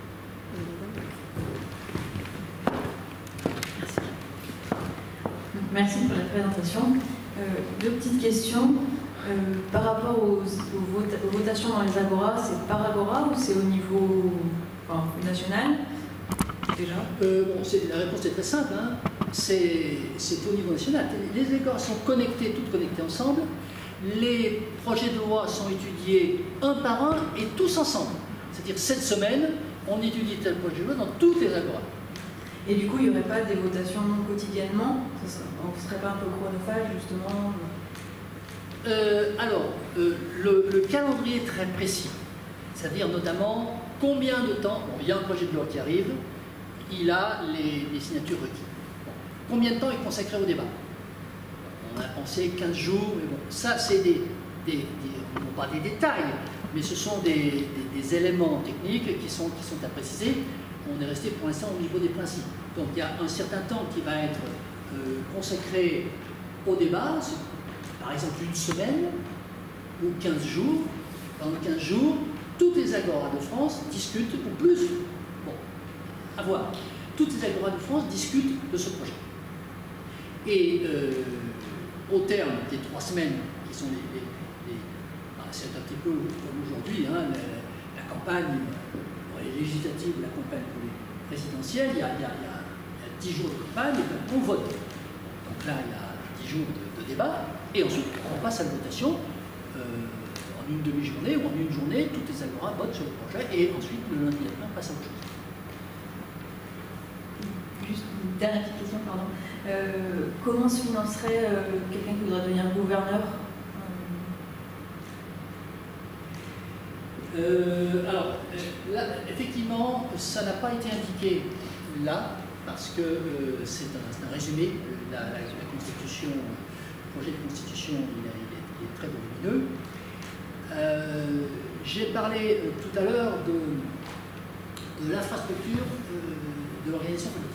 S6: Merci pour la présentation. Euh, deux petites questions. Euh, par rapport aux, aux, vota aux votations dans les agoras, c'est par agora ou c'est au niveau enfin, national déjà
S1: euh, bon, La réponse est très simple. Hein. C'est au niveau national. Les agoras sont connectés, toutes connectées ensemble. Les projets de loi sont étudiés un par un et tous ensemble. C'est-à-dire, cette semaine, on étudie tel projet de loi dans toutes les agoras.
S6: Et du coup, il n'y aurait pas des votations quotidiennement? On ne serait pas un peu chronophage, justement?
S1: euh, Alors, euh, le, le calendrier est très précis. C'est-à-dire, notamment, combien de temps... Bon, il y a un projet de loi qui arrive, il a les, les signatures requises. Bon, combien de temps est consacré au débat? On a pensé quinze jours, mais bon, ça, c'est des, des, des... non pas des détails, mais ce sont des, des, des éléments techniques qui sont, qui sont à préciser. On est resté pour l'instant au niveau des principes. Donc il y a un certain temps qui va être euh, consacré au débat, par exemple une semaine ou quinze jours. Pendant quinze jours, toutes les agoras de France discutent, ou plus, bon, à voir, toutes les agoras de France discutent de ce projet. Et euh, au terme des trois semaines, qui sont les... les, les bah, c'est un petit peu comme aujourd'hui, hein, la, la campagne... les législatives, la campagne pour les présidentielles, il y a, il y a, il y a, il y a dix jours de campagne et puis on vote. Donc là, il y a dix jours de, de débat, et ensuite on passe à la votation euh, en en une demi-journée ou en une journée, toutes les agoras votent sur le projet et ensuite le lundi matin passe à autre chose.
S6: Juste une dernière petite question, pardon. Euh, comment se financerait euh, quelqu'un qui voudrait devenir gouverneur?
S1: euh, Alors, là, effectivement, ça n'a pas été indiqué là, parce que euh, c'est un, un résumé. La, la, la constitution, le projet de constitution, il, a, il, est, il est très volumineux. Euh, J'ai parlé euh, tout à l'heure de, de l'infrastructure euh, de l'organisation politique.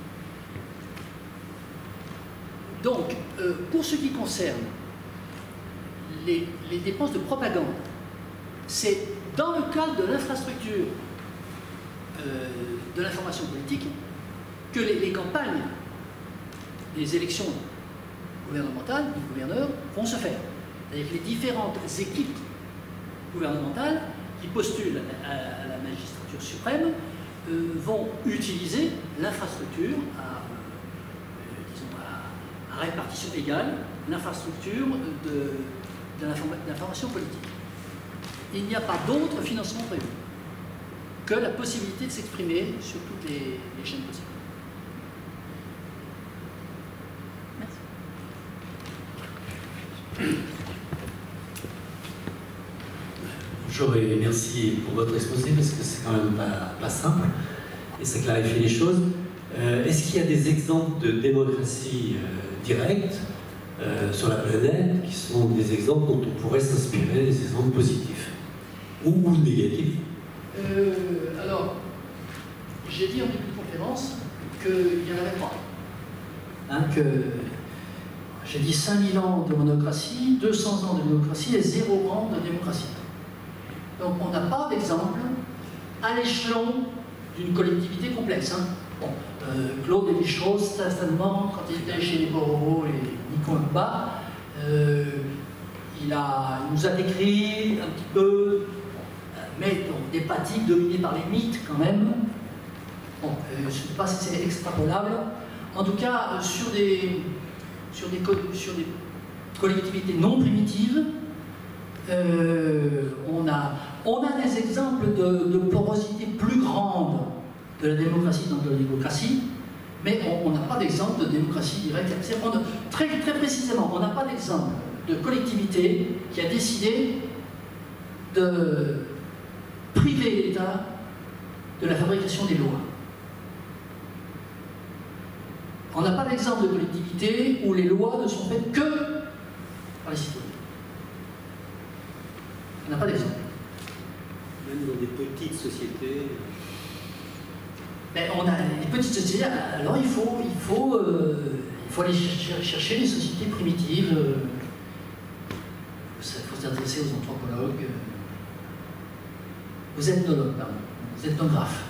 S1: Donc, euh, pour ce qui concerne les, les dépenses de propagande, c'est dans le cadre de l'infrastructure euh, de l'information politique que les, les campagnes des élections gouvernementales, du gouverneur, vont se faire. C'est-à-dire que les différentes équipes gouvernementales qui postulent à, à la magistrature suprême euh, vont utiliser l'infrastructure à, euh, disons, à, à répartition égale, l'infrastructure de, de l'information politique. Il n'y a pas d'autre financement prévu que la possibilité de s'exprimer sur toutes les, les chaînes possibles.
S7: Bonjour et merci pour votre exposé parce que c'est quand même pas, pas simple et ça clarifie les choses. Euh, Est-ce qu'il y a des exemples de démocratie euh, directe euh, sur la planète qui sont des exemples dont on pourrait s'inspirer, des exemples positifs ou, ou négatifs?
S1: euh, Alors, j'ai dit en début de conférence qu'il y en avait trois. Hein, que j'ai dit cinq mille ans de monocratie, deux cents ans de démocratie et zéro ans de démocratie. Donc on n'a pas d'exemple à l'échelon d'une collectivité complexe. Hein. Bon, euh, Claude Lévi-Strauss, certainement, quand il était chez les Bororo et Nicolas Bas, euh, il, a, il nous a décrit un petit peu, mais donc, des pratiques dominées par les mythes quand même. Bon, euh, je ne sais pas si c'est extrapolable. En tout cas, euh, sur, des, sur, des, sur des collectivités non primitives, euh, on, a, on a des exemples de, de porosité plus grande de la démocratie dans la démocratie, mais on n'a pas d'exemple de démocratie directe. On a, très, très précisément, on n'a pas d'exemple de collectivité qui a décidé de priver l'État de la fabrication des lois. On n'a pas d'exemple de collectivité où les lois ne sont faites que par les citoyens. On n'a pas d'exemple.
S7: Même dans des petites sociétés.
S1: Ben, on a des petites sociétés, alors il faut, il faut, euh, il faut aller chercher, chercher les sociétés primitives. Euh, il faut s'adresser aux anthropologues, aux ethnologues, pardon, aux ethnographes.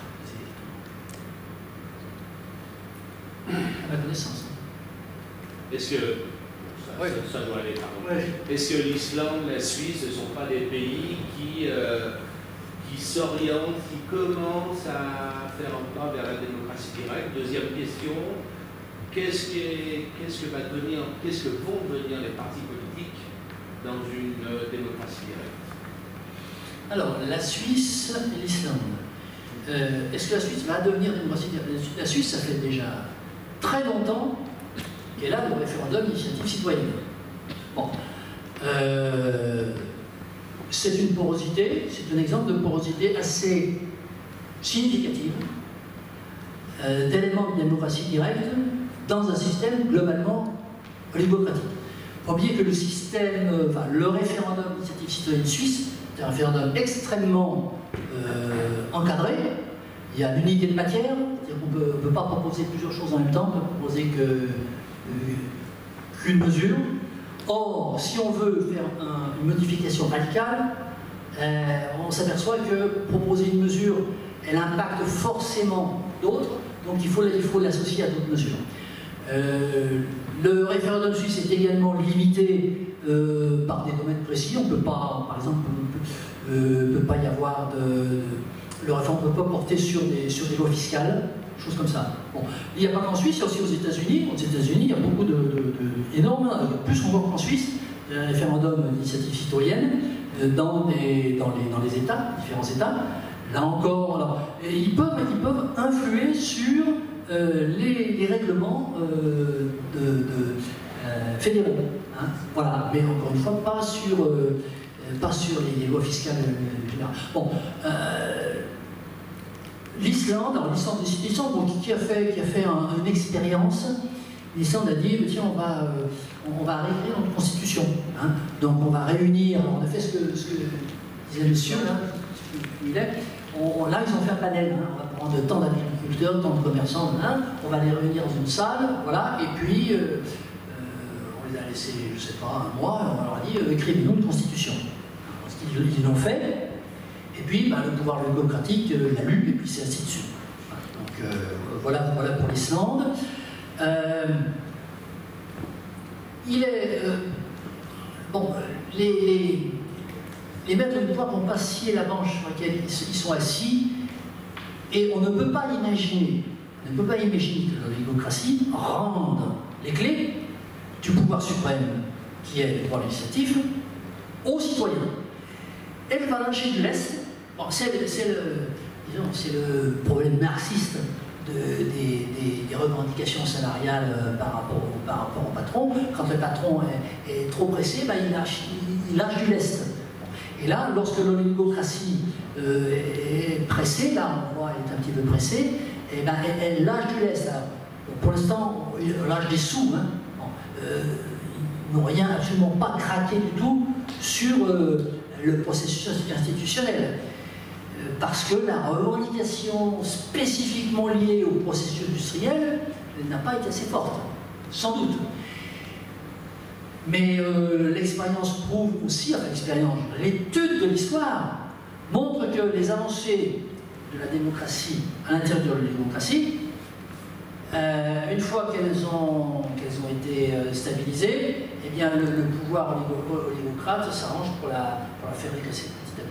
S1: À ma connaissance.
S8: Est-ce que, ça,
S1: oui.
S8: ça, ça doit aller, pardon.
S1: Oui.
S8: Est-ce que l'Islande, la Suisse, ne sont pas des pays qui, euh, qui s'orientent, qui commencent à faire un pas vers la démocratie directe? Deuxième question, qu'est-ce qu'est-ce que, va devenir, qu'est-ce que vont devenir les partis politiques dans une euh, démocratie directe?
S1: Alors, la Suisse et l'Islande. Euh, Est-ce que la Suisse va devenir démocratie directe? La Suisse, ça fait déjà très longtemps qu'elle a le référendum d'initiative citoyenne. Bon. Euh, c'est une porosité, c'est un exemple de porosité assez significative euh, d'éléments de démocratie directe dans un système globalement oligocratique. Il ne faut pas oublier que le système, euh, enfin, le référendum d'initiative citoyenne suisse, c'est un référendum extrêmement euh, encadré. Il y a l'unité de matière, c'est-à-dire qu'on ne peut pas proposer plusieurs choses en même temps, on ne peut proposer qu'une mesure. Or, si on veut faire un, une modification radicale, euh, on s'aperçoit que proposer une mesure, elle impacte forcément d'autres, donc il faut, il faut l'associer à d'autres mesures. Euh, le référendum suisse est également limité euh, par des domaines précis. On ne peut pas, par exemple, il ne peut, euh, peut pas y avoir de... Le référendum ne peut pas porter sur des, sur des lois fiscales, choses comme ça. Bon. Il n'y a pas qu'en Suisse, il y a aussi aux États-Unis. Aux États-Unis, il y a beaucoup de, de, de énormes, plus encore qu'en Suisse, un référendum d'initiative citoyenne. dans, des, dans, les, dans les États, différents États. Là encore, alors, ils, peuvent, ils peuvent influer sur euh, les, les règlements euh, de, de, euh, fédéraux. Hein, voilà, mais encore une fois, pas sur, euh, pas sur les, les lois fiscales générales. Bon, euh, l'Islande, alors l'Islande, l'Islande bon, qui, qui a fait, qui a fait un, une expérience. L'Islande a dit, tiens, on va, euh, on va réécrire notre constitution. Hein. Donc on va réunir, on a fait ce que, ce que disait le monsieur, là, il est. On, là, ils ont fait un panel, hein. On va prendre tant d'agriculteurs, tant de commerçants, hein. On va les réunir dans une salle, voilà, et puis euh, euh, on les a laissés, je ne sais pas, un mois, et on leur a dit, euh, écrivez-nous une constitution. Alors, ils l'ont fait, et puis bah, le pouvoir démocratique euh, l'a lu, et puis c'est ainsi de suite. Donc euh, voilà, voilà pour l'Islande. Euh, il est euh, bon, les, les, les maîtres du pouvoir vont pas scier la manche sur laquelle ils, ils sont assis, et on ne peut pas imaginer, on ne peut pas imaginer que l'oligocratie rende les clés du pouvoir suprême, qui est le pouvoir législatif, aux citoyens. Elle va lâcher de l'Est. Bon, c'est le, le, le problème marxiste. De, des, des, des revendications salariales euh, par, rapport, par rapport au patron. Quand le patron est, est trop pressé, ben, il, lâche, il, il lâche du lest. Et là, lorsque l'oligocratie euh, est pressée, là on voit elle est un petit peu pressée, et ben, elle, elle lâche du lest. Alors, pour l'instant, on lâche des sous. Hein. Bon, euh, ils n'ont rien, absolument pas craqué du tout sur euh, le processus institutionnel. Parce que la revendication spécifiquement liée au processus industriel n'a pas été assez forte, sans doute. Mais euh, l'expérience prouve aussi, enfin l'expérience, l'étude de l'histoire montre que les avancées de la démocratie à l'intérieur de la démocratie, euh, une fois qu'elles ont, qu'elles ont été euh, stabilisées, eh bien le, le pouvoir oligocrate s'arrange pour la, pour la faire régresser petit à